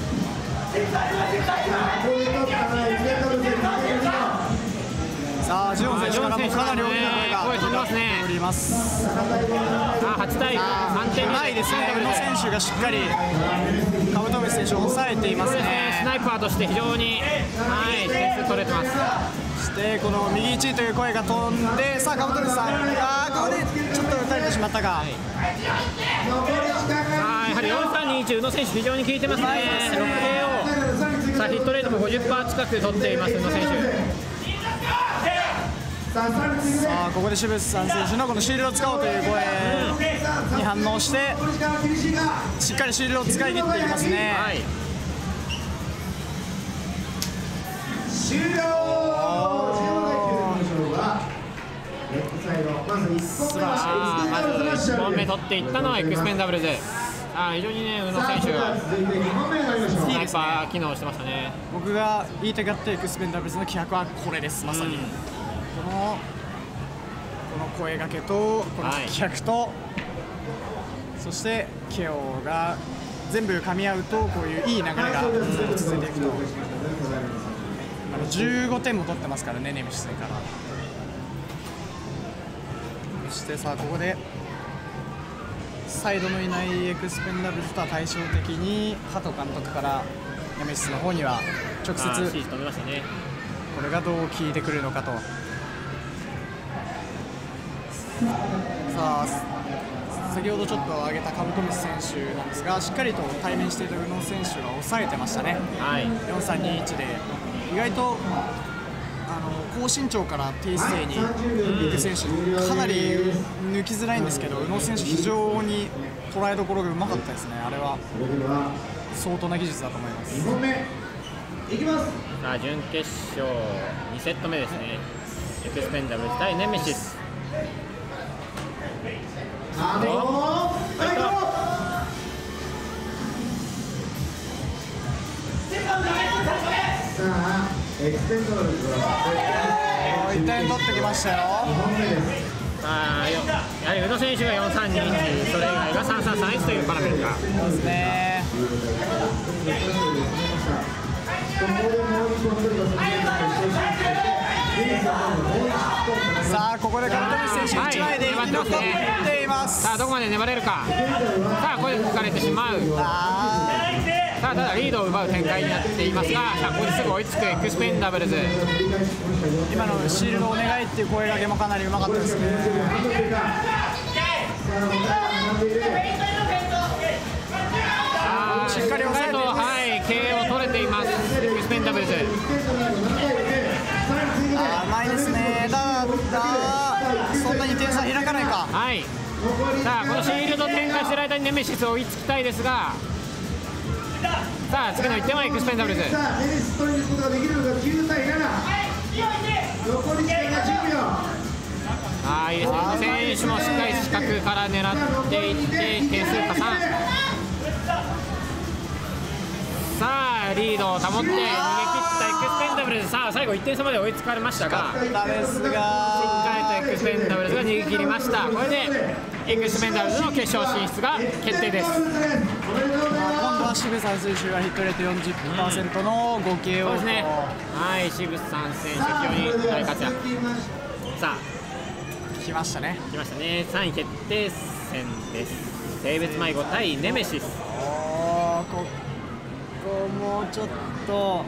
さあ、ジオン選手からもかなり大きな声飛んでますね。 おります。 8対3点ないですね。宇野選手がしっかりカブトムシ選手を抑えていますね。 スナイパーとして非常に、点数取れてます。 そしてこの右1位という声が飛んで、さあカブトムシさん、ここでちょっと打たれてしまったか。 やはり4321、宇野選手非常に効いてますね。6KO、さあヒットレートも 50% 近く取っています宇野選手。 さあここで渋さん選手のこのシールドを使おうという声に反応してしっかりシールドを使い切っていきますね。 はい、 終了。 まず1本目取っていったのはエクスペンダブルズ。非常にね、宇野選手がスナイパー機能してましたね。 僕が言いたかったエクスペンダブルズの気迫はこれです、まさに。この声掛けとこの気迫と、そして KO が全部噛み合うとこういういい流れが続いていくと。15点も取ってますからね、ネメシスから。そしてさあここでサイドのいないエクスペンダブルズとは対照的に加藤監督からネメシスの方には直接指示飛びましたね。 これがどう効いてくるのかと。さあ先ほどちょっと挙げたカブトムシ選手なんですが、しっかりと対面していた宇野選手が抑えてましたね。4321で意外と高身長から低姿勢に行く選手、かなり抜きづらいんですけど、宇野選手非常に捉えどころがうまかったですね。あれは相当な技術だと思います。 2本目いきます。 さあ準決勝2セット目ですね。エクスペンダブルズ対ネメシス。さあエクスペンダブルズは 1点取ってきましたよ。 2本目です。 やはり宇野選手が4321、それ以外が3331というパラメーター。 そうですね。さあここでカブトムシ選手1枚で生き残っています。 さあどこまで粘れるか。さあこれで抜かれてしまう。さあただリードを奪う展開になっていますが、さあここですぐ追いつくエクスペンダブルズ。 今のシールドお願いっていう声掛けもかなりうまかったですね。しっかり抑えています。KO 取れていますエクスペンダブルズ。うまいですね。そんなに点差開かないか。 さあこのシールド展開している間にネメシス追いつきたいですが、さあ次の1点はエクスペンダブルズ。 さあネメシス取りに行くことができるのか。9対7、残り時間が10秒。 いいですね。選手もしっかり四角から狙っていって点数加算。さあリードを保って逃げ切ったエクスペンダブルズ。さあ最後1点差まで追いつかれましたが、しっかりとエクスペンダブルズが逃げ切りました。これでエクスペンダブルズの決勝進出が決定です。 今度は渋さん選手がヒットレート 40% の合計を。 そうですね。渋さん選手非常に大活躍。さあ来ましたね。 来ましたね。3位決定戦です。性別迷子対ネメシス。 ここもうちょっと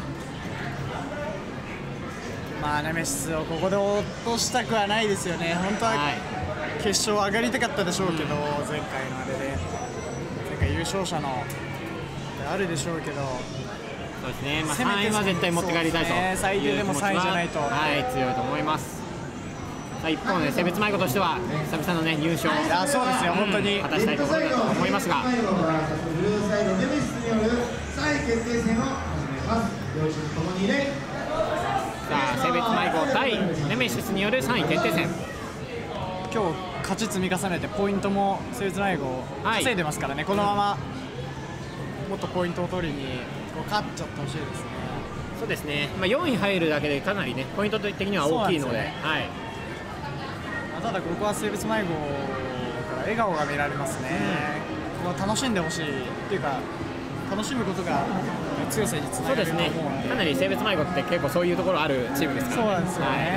ネメシスをここで落としたくはないですよね。本当は決勝上がりたかったでしょうけど、前回のあれで前回優勝者のあるでしょうけど、 そうですね。3位は絶対持って帰りたいという気持ちは、 最低でも3位じゃないと、 強いと思います。一方ね、性別迷子としては久々のね入賞、 そうですよ、本当に果たしたいところだと思いますが、 ブルーサイドネメシスによる3位決定戦を始めます。両チームともにね。 さあ性別迷子対ネメシスによる3位決定戦。 今日勝ち積み重ねてポイントも性別迷子稼いでますからね、このままもっとポイントを取りに勝っちゃってほしいですね。 そうですね、4位入るだけでかなりねポイント的には大きいので、はい、 ただここは性別迷子から笑顔が見られますね、ここは楽しんでほしいっていうか楽しむことが強さにつながると思うので。 そうですね、かなり性別迷子って結構そういうところあるチームですから、 そうなんですよね、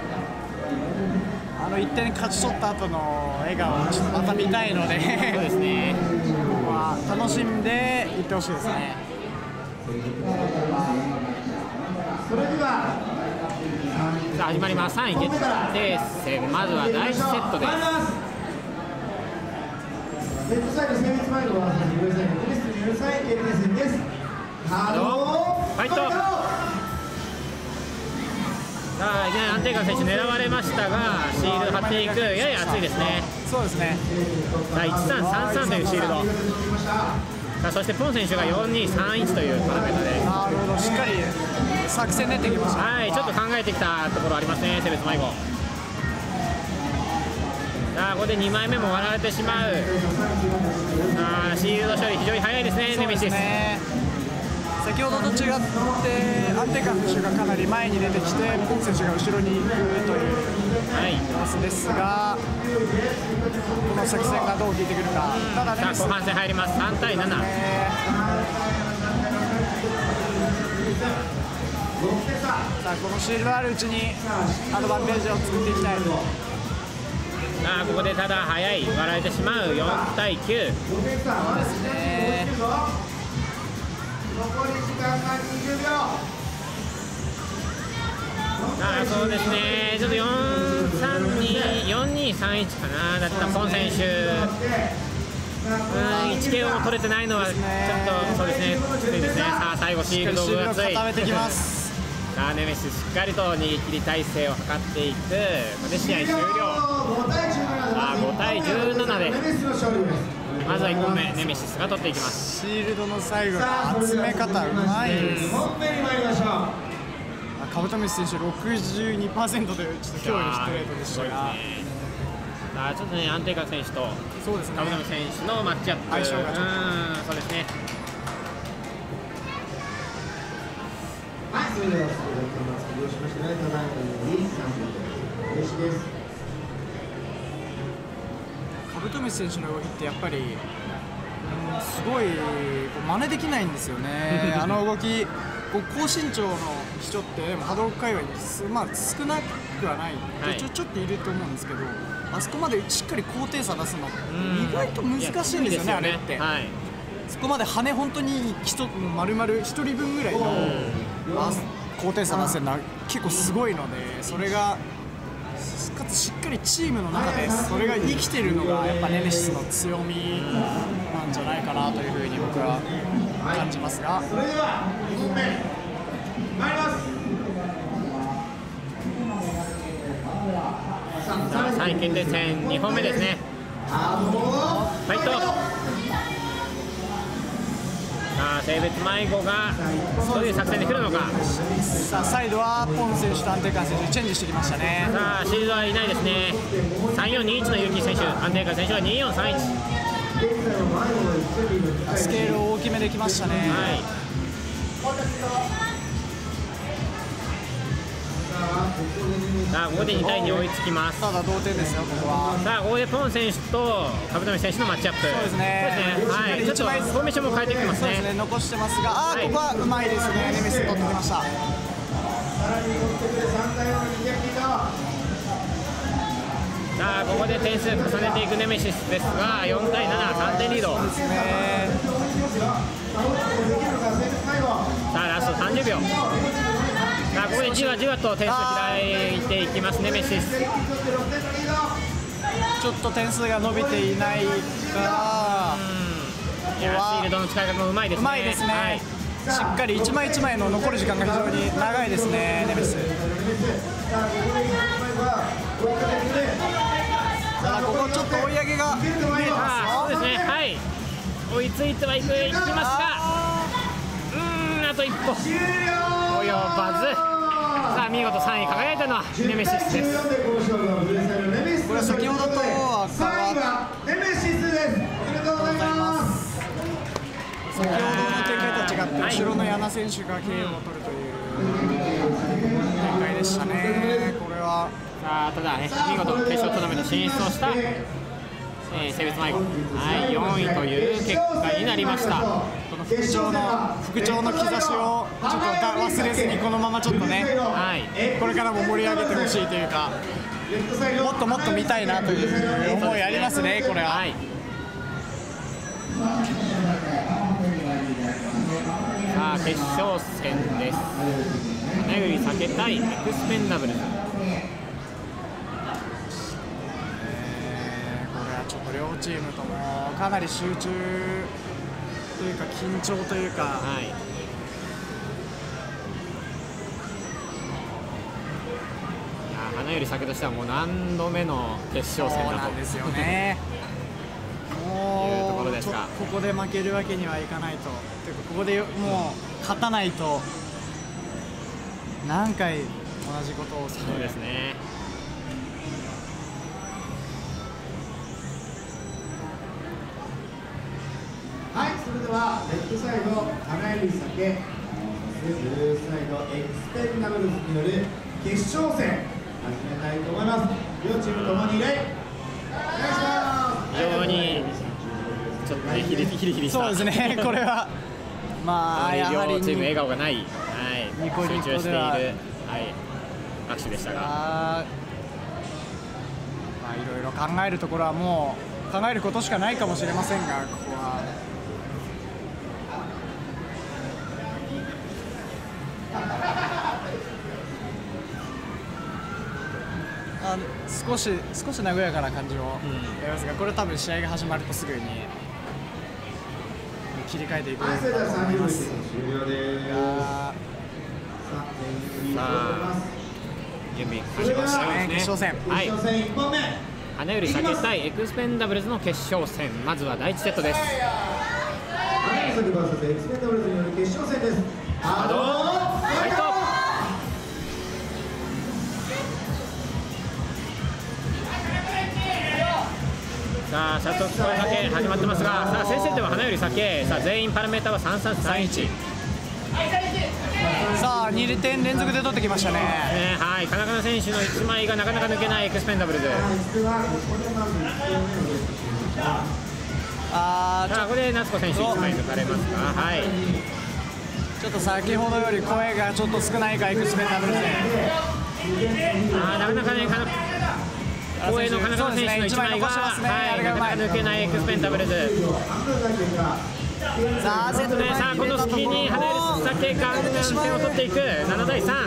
あの1点勝ち取った後の笑顔をちょっとまた見たいのでそうですね楽しんでいってほしいですね。 それではさあ始まります。3位決定戦、まずは第1セットです。 レッドサイド性別迷子はブルーサイドテニスによる3位決定戦です。ハローファイト。さあいきなり安定感選手狙われましたがシールド張っていく、やや熱いですね。 そうですね。 さあ1333というシールド。さあそしてポン選手が4231というパラメータで、 なるほど、しっかり作戦練ってきました。 はい、ちょっと考えてきたところありますね、性別迷子。さあここで2枚目も割られてしまう。さあシールド処理非常に早いですね、ネメシス。 先ほどと違って安定感選手がかなり前に出てきてポン選手が後ろに行くという様子ですが、この作戦がどう効いてくるか。ただね、 さあ後半戦入ります。3対7。 さあこのシールドあるうちにアドバンテージを作っていきたい。 さあここでただ早い割られてしまう。4対9。 そうですね。 残り時間が20秒。 あそうですね、ちょっと4231かなだったポン選手、1KO も取れてないのはちょっとそうですね、きついですね。さあ最後シールド分厚い。 固めてきます。 さあネメシスしっかりと握り切り体勢を図っていく。これで試合終了。さあ5対17でまずは1本目ネメシスが取っていきます。 シールドの最後の集め方うまいです。 本編に参りましょう。 カブトムシ選手 62% というちょっと驚異のストレートでしたが、 さあちょっとね安定感選手とそうですね、 カブトムシ選手のマッチアップ、 相性がちょっとそうですね。 はい、それではそれでは利用しましてね、ただいまより3分嬉しいです。 カブトムシ選手の動きってやっぱりすごい真似できないんですよね。あの動き高身長の人ってでも波動界隈に少なくはない、はい、ちょっといると思うんですけど、あそこまでしっかり高低差出すの意外と難しいんですよね、あれって、はい、そこまで羽本当に丸々1人分ぐらいの高低差出せるのは結構すごいので、それがかつしっかりチームの中でそれが生きてるのがやっぱネメシスの強みなんじゃないかなというふうに僕は感じますが、 それでは2本目参ります。 さあ3位決定戦2本目ですね。ファイト。さあ性別迷子がどういう作戦で来るのか。 さあサイドはポン選手と安定感選手チェンジしてきましたね。 さあシールドはいないですね。3421のユーキー選手、安定感選手は2431。 スケールを大きめできましたね。 はい。さあここで2対2追いつきます。 ただ同点ですよ、ここは。 さあここでポン選手とカブトムシ選手のマッチアップ。 そうですね。 はい。ちょっとフォーメーションも変えてきてますね。 そうですね、残してますが、ここはうまいですね。ネメシス取ってきました。 さあここで点数重ねていくネメシスですが、4対7、3点リード。 そうですね。 さあラスト30秒。さあここでじわじわと点数開いていきますネメシス。 ちょっと点数が伸びていないか。 いやシールドの使い方もうまいですね。 うまいですね。はい、しっかり一枚一枚の残る時間が非常に長いですね、ネメシス。ただここちょっと追い上げが見えてますよ。 そうですね。はい。追いついてはいきますが、あと一歩及ばず。 さあ見事3位輝いたのはネメシスです。 これは先ほどとは 3位はネメシスです。おめでとうございます。 先ほどの展開と違って後ろの柳選手が KO を取るという展開でしたね。これはさあただね、見事決勝トーナメント進出をした、性別迷子、4位という結果になりました。 この復調の兆しをちょっと忘れずにこのままちょっとね、これからも盛り上げてほしいというか、もっともっと見たいなという思いありますね、これは。 さあ決勝戦です。花より避けたいエクスペンダブルズ。 ちょっと両チームともかなり集中というか緊張というか、 いや花より先としてはもう何度目の決勝戦だと。そうなんですよね。もういうところですか。 ここで負けるわけにはいかないと。というかここでもう勝たないと何回同じことをする。 そうですね。 はい、それではレッドサイド花より避け、ブルーサイドエクスペンダブルズによる決勝戦始めたいと思います。両チームともに礼お願いします。 非常にちょっとねヒリヒリした。 そうですね。これはまあやはり両チーム笑顔がない、 ニコニコでは集中している、握手でしたが、 まあいろいろ考えるところはもう考えることしかないかもしれませんが、ここは。少し和やかな感じをありますが、これ多分試合が始まるとすぐに切り替えていくと思います。 さあ準備始まったようですね。 決勝戦。 1本目。 花より避けたいエクスペンダブルズの決勝戦、まずは第1セットです。 花より避け VS エクスペンダブルズによる決勝戦です。 波動ファイト。さあシャット声かけ始まってますが、さあ先制点は花より避け、さあ全員パラメータは3331。 さあ2点連続で取ってきましたね。 はい、金金選手の1枚がなかなか抜けないエクスペンダブルズ。さあここで夏子選手1枚抜かれますか。はい、 ちょっと先ほどより声がちょっと少ないかエクスペンダブルズ。 なかなかね後衛の金金選手の1枚が、なかなか抜けないエクスペンダブルズ。さあこの隙に花より避けが点を取っていく。7対3。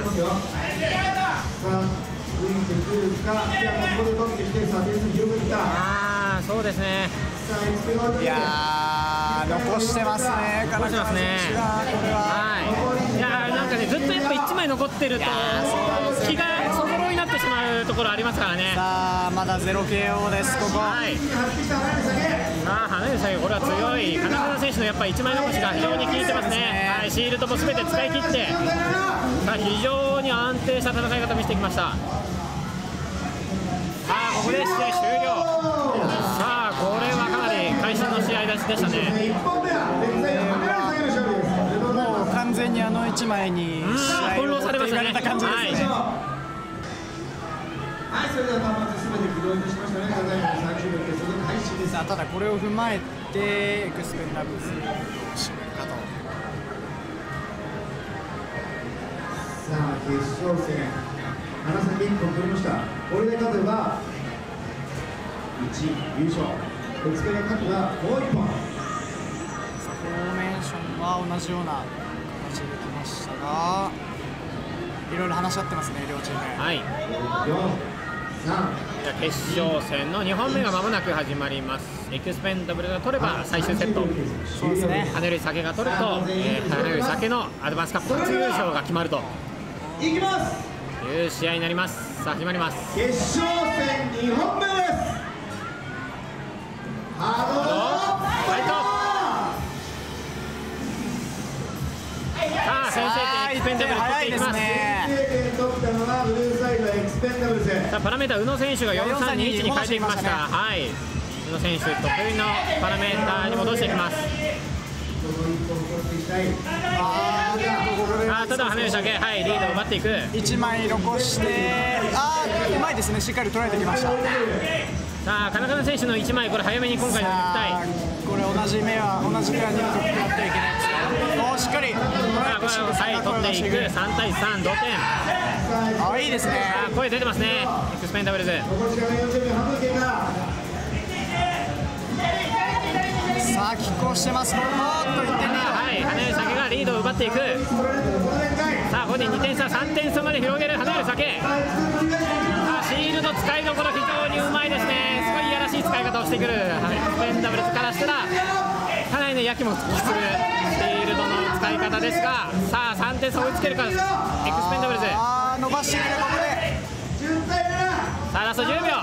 そうですね。 いやー残してますね。 残してますね。いやなんかねずっとやっぱ1枚残ってると気がそぞろになってしまうところありますからね。 さあまだ0 KO ですここ。 花より避けこれは強い金金選手のやっぱ1枚残しが非常に効いてますね。シールドも全て使い切って、非常に安定した戦い方を見せてきました。ここで試合終了。さあこれはかなり会心の試合出しでしたね。 もう完全にあの1枚に試合を持っていかれた感じですね。 はい、それでは端末すべて起動いたしましたので、ただいま30秒決勝開始です。 さあただこれを踏まえてエクスペンダブルズを締めるかと。 さあ決勝戦、花咲1本取りました。これで勝てば1位優勝。エクスペンが勝てばもう1本。 さあフォーメーションは同じような形できましたが、いろいろ話し合ってますね両チーム。 はい。決勝戦の2本目がまもなく始まります。エクスペンダブルが取れば最終セット。 そうですね。 花より避けが取ると、花より避けのアドバンスカップ初優勝が決まるといきますいう試合になります。さあ始まります。 決勝戦2本目です。ハードファイト。 さあ先制点エクスペンダブル取っていきます。 さあパラメータ宇野選手が4321に変えていきました。はい、宇野選手得意のパラメータに戻していきます。ただ羽生鮭、はい、リードを奪っていく。 1枚残して、うまいですね、しっかり捉えてきました。 さあ金金選手の1枚、これ早めに今回の抜きたい。 これ同じ目は同じペアに取ってやってはいけないですね。しっかりはい、取っていく。3対3同点。 いいですね。 声出てますね、エクスペンダブルズ。 さあ拮抗してます。1点リード。 はい、羽生鮭がリードを奪っていく。さあここで2点差、3点差まで広げる羽生鮭。シールド使いどころ非常にうまいですね。すごいいやらしい使い方をしてくる、はい、エクスペンダブルズからしたらかなりのやきもきするシールドの使い方ですが、さあ3点差追いつけるかエクスペンダブルズ。 伸ばしてくる。ここでさあラスト10秒。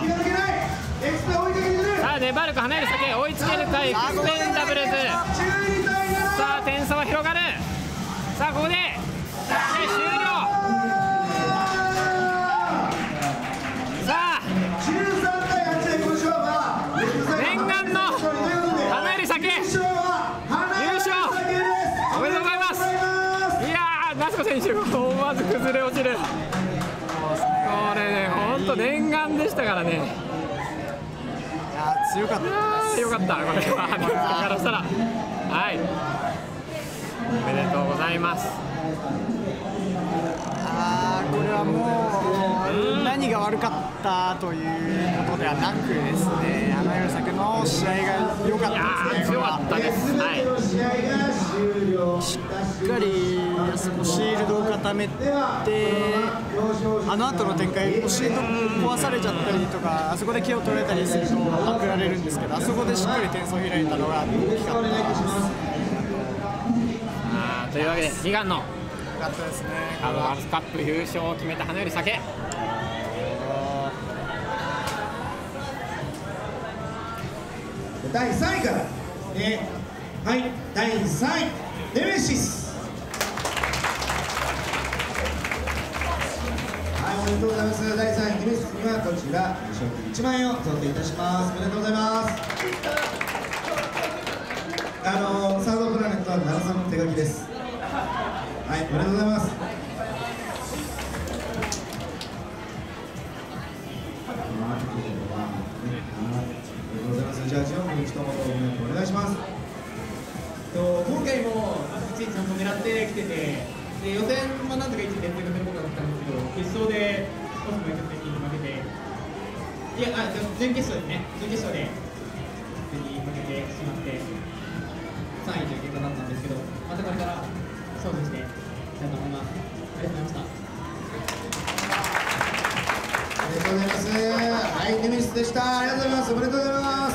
さあ粘るか羽生鮭、追いつけるかエクスペンダブルズ。さあ点差は広がる。さあここで終了。さあ念願の羽生鮭優勝おめでとうございます。いやー、那須子選手が思わず崩れ落ちる。これね、本当念願でしたからね。 いや強かったです。 よかった、これは羽生鮭からしたら。はい、おめでとうございます。 これはもう何が悪かったということではなくですね、羽生鮭の試合が良かったですね。 強かったです。はい、 しっかりシールドを固めて、あの後の展開、シールド壊されちゃったりとか、あそこで気を取れたりするとまくられるんですけど、あそこでしっかり点数を開いたのが大きかったです。 というわけで悲願の良かったですね。 アドバンスカップ優勝を決めた羽生鮭。 第3位からね、はい、第3位ネメシス。はい、おめでとうございます。第3位ネメシスにはこちら賞金1万円を贈呈いたします。おめでとうございます。サードプラネットは奈良さんの手書きです。はい、おめでとうございます。じゃあ、ジオン君、一言お願いします。 今回も1位ちゃんと狙ってきてて、で予選はなんとか1位で通過することができたんですけど、決勝でコスモ1点に負けて、準決勝ですね、準決勝でに負けてしまって、3位という結果だったんですけど、またこれから勝負していきたいと思います。ありがとうございました。 ありがとうございます。はい、ネメシスでした。ありがとうございます。おめでとうございます。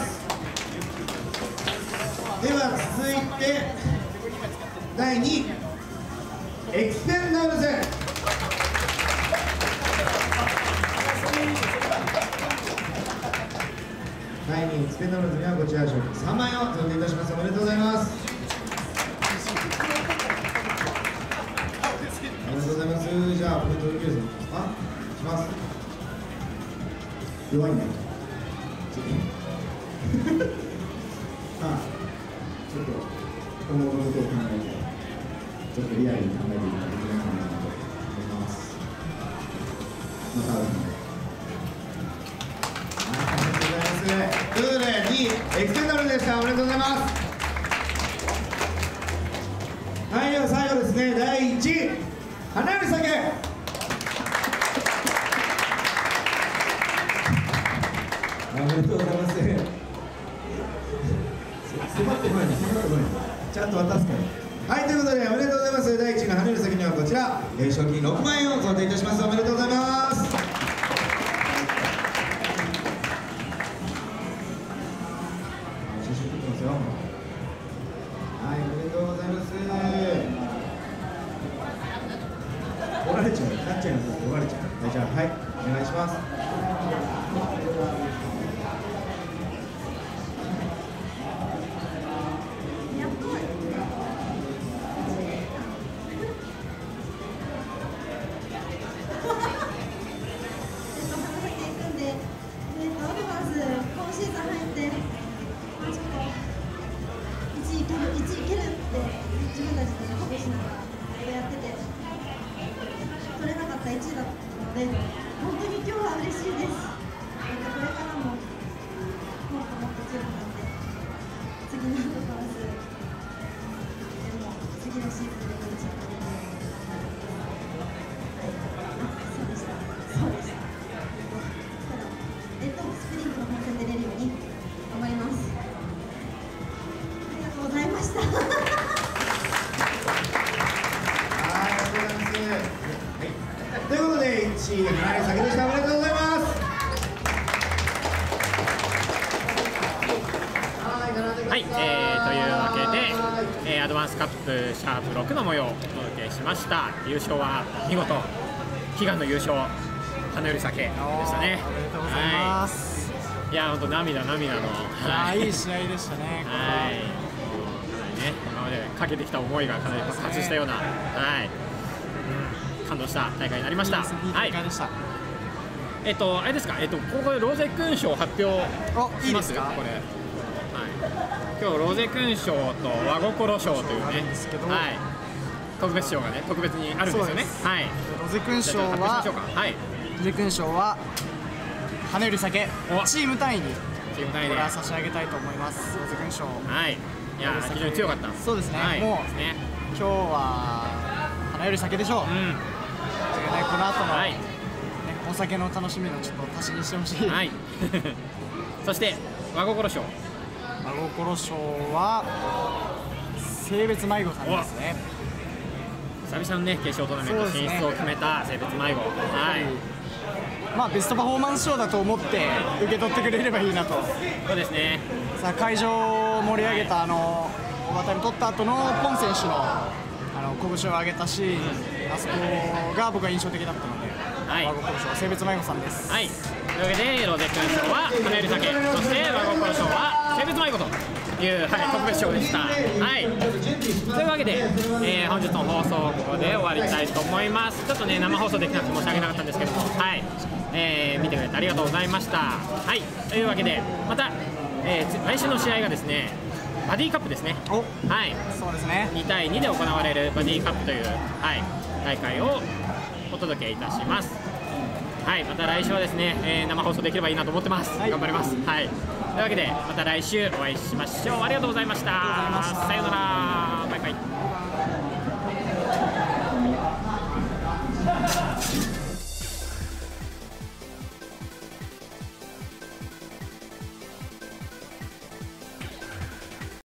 では続いて第2位エクスペンダブルズ。第2位エクスペンダブルズにはこちら賞金3万円を贈呈いたします。おめでとうございます。ありがとうございます。じゃあコメントできるぞ。します。弱いね。ちょっと今後のことを考えて、ちょっとリアルに考えていただけないかなと思います。また会うので。ありがとうございます。ということで、2位エクセンダブルでした。おめでとうございます。はい、では最後ですね、第1位、羽生鮭。おめでとうございます。迫ってこない、ちゃんと渡すから。はい、ということで、おめでとうございます。第1位の羽生鮭にはこちら、賞金6万円を贈呈いたします。おめでとうございます。写真撮ってますよ。はい、おめでとうございます。怒られちゃう、なっちゃいます。怒られちゃう。はい、じゃあ、はい、お願いします。 です。これからももっともっと強くなって次のアドバンスでも次のシーズンでも一番そうでした。そうでした。スプリントの本戦で出れるように頑張ります。ありがとうございました。 はい、ありがとうございます。はい、ということで1位花より酒でした。おめでとうございます。 はい、というわけで、アドバンスカップシャープ6の模様をお届けしました。優勝は見事悲願の優勝、花より酒でしたね。 おめでとうございます。 いや、本当涙の、 いい試合でしたね。 はい、今までかけてきた思いがかなり爆発したような、はい、感動した大会になりました。はい、あれですか、ここでローゼ勲章発表しますか、これ。今日ローゼ勲章と和心賞というね、はい、特別賞がね、特別にあるんですよね。はい、 ローゼ勲章は、ローゼ勲章は花より酒チーム単位にこれは差し上げたいと思います。ローゼ勲章、はい、いや非常に強かった。そうですね。もう今日は花より酒でしょう。この後のお酒の楽しみのちょっと足しにしてほしい。はい。そして和心賞。和心賞は性別迷子さんですね。 久々のね決勝トーナメント進出を決めた性別迷子。はい。 まあベストパフォーマンス賞だと思って受け取ってくれればいいなと。 そうですね。 さあ会場を盛り上げた渡り取った後のポン選手の拳を上げたシーン、あそこが僕は印象的だったので、和心賞性別迷子さんです。はい。というわけでローゼ勲章は花より酒、そして和心賞は性別迷子という、特別賞でした。はい。というわけで、本日の放送をここで終わりたいと思います。ちょっとね生放送できなくて申し訳なかったんですけども、はい。見てくれてありがとうございました。はい。というわけでまた、来週の試合がですね、バディカップですね。はい。そうですね。2対2で行われるバディカップという、大会をお届けいたします。はい、また来週はですね、生放送できればいいなと思ってます。頑張ります。はい。というわけでまた来週お会いしましょう。ありがとうございました。さようなら。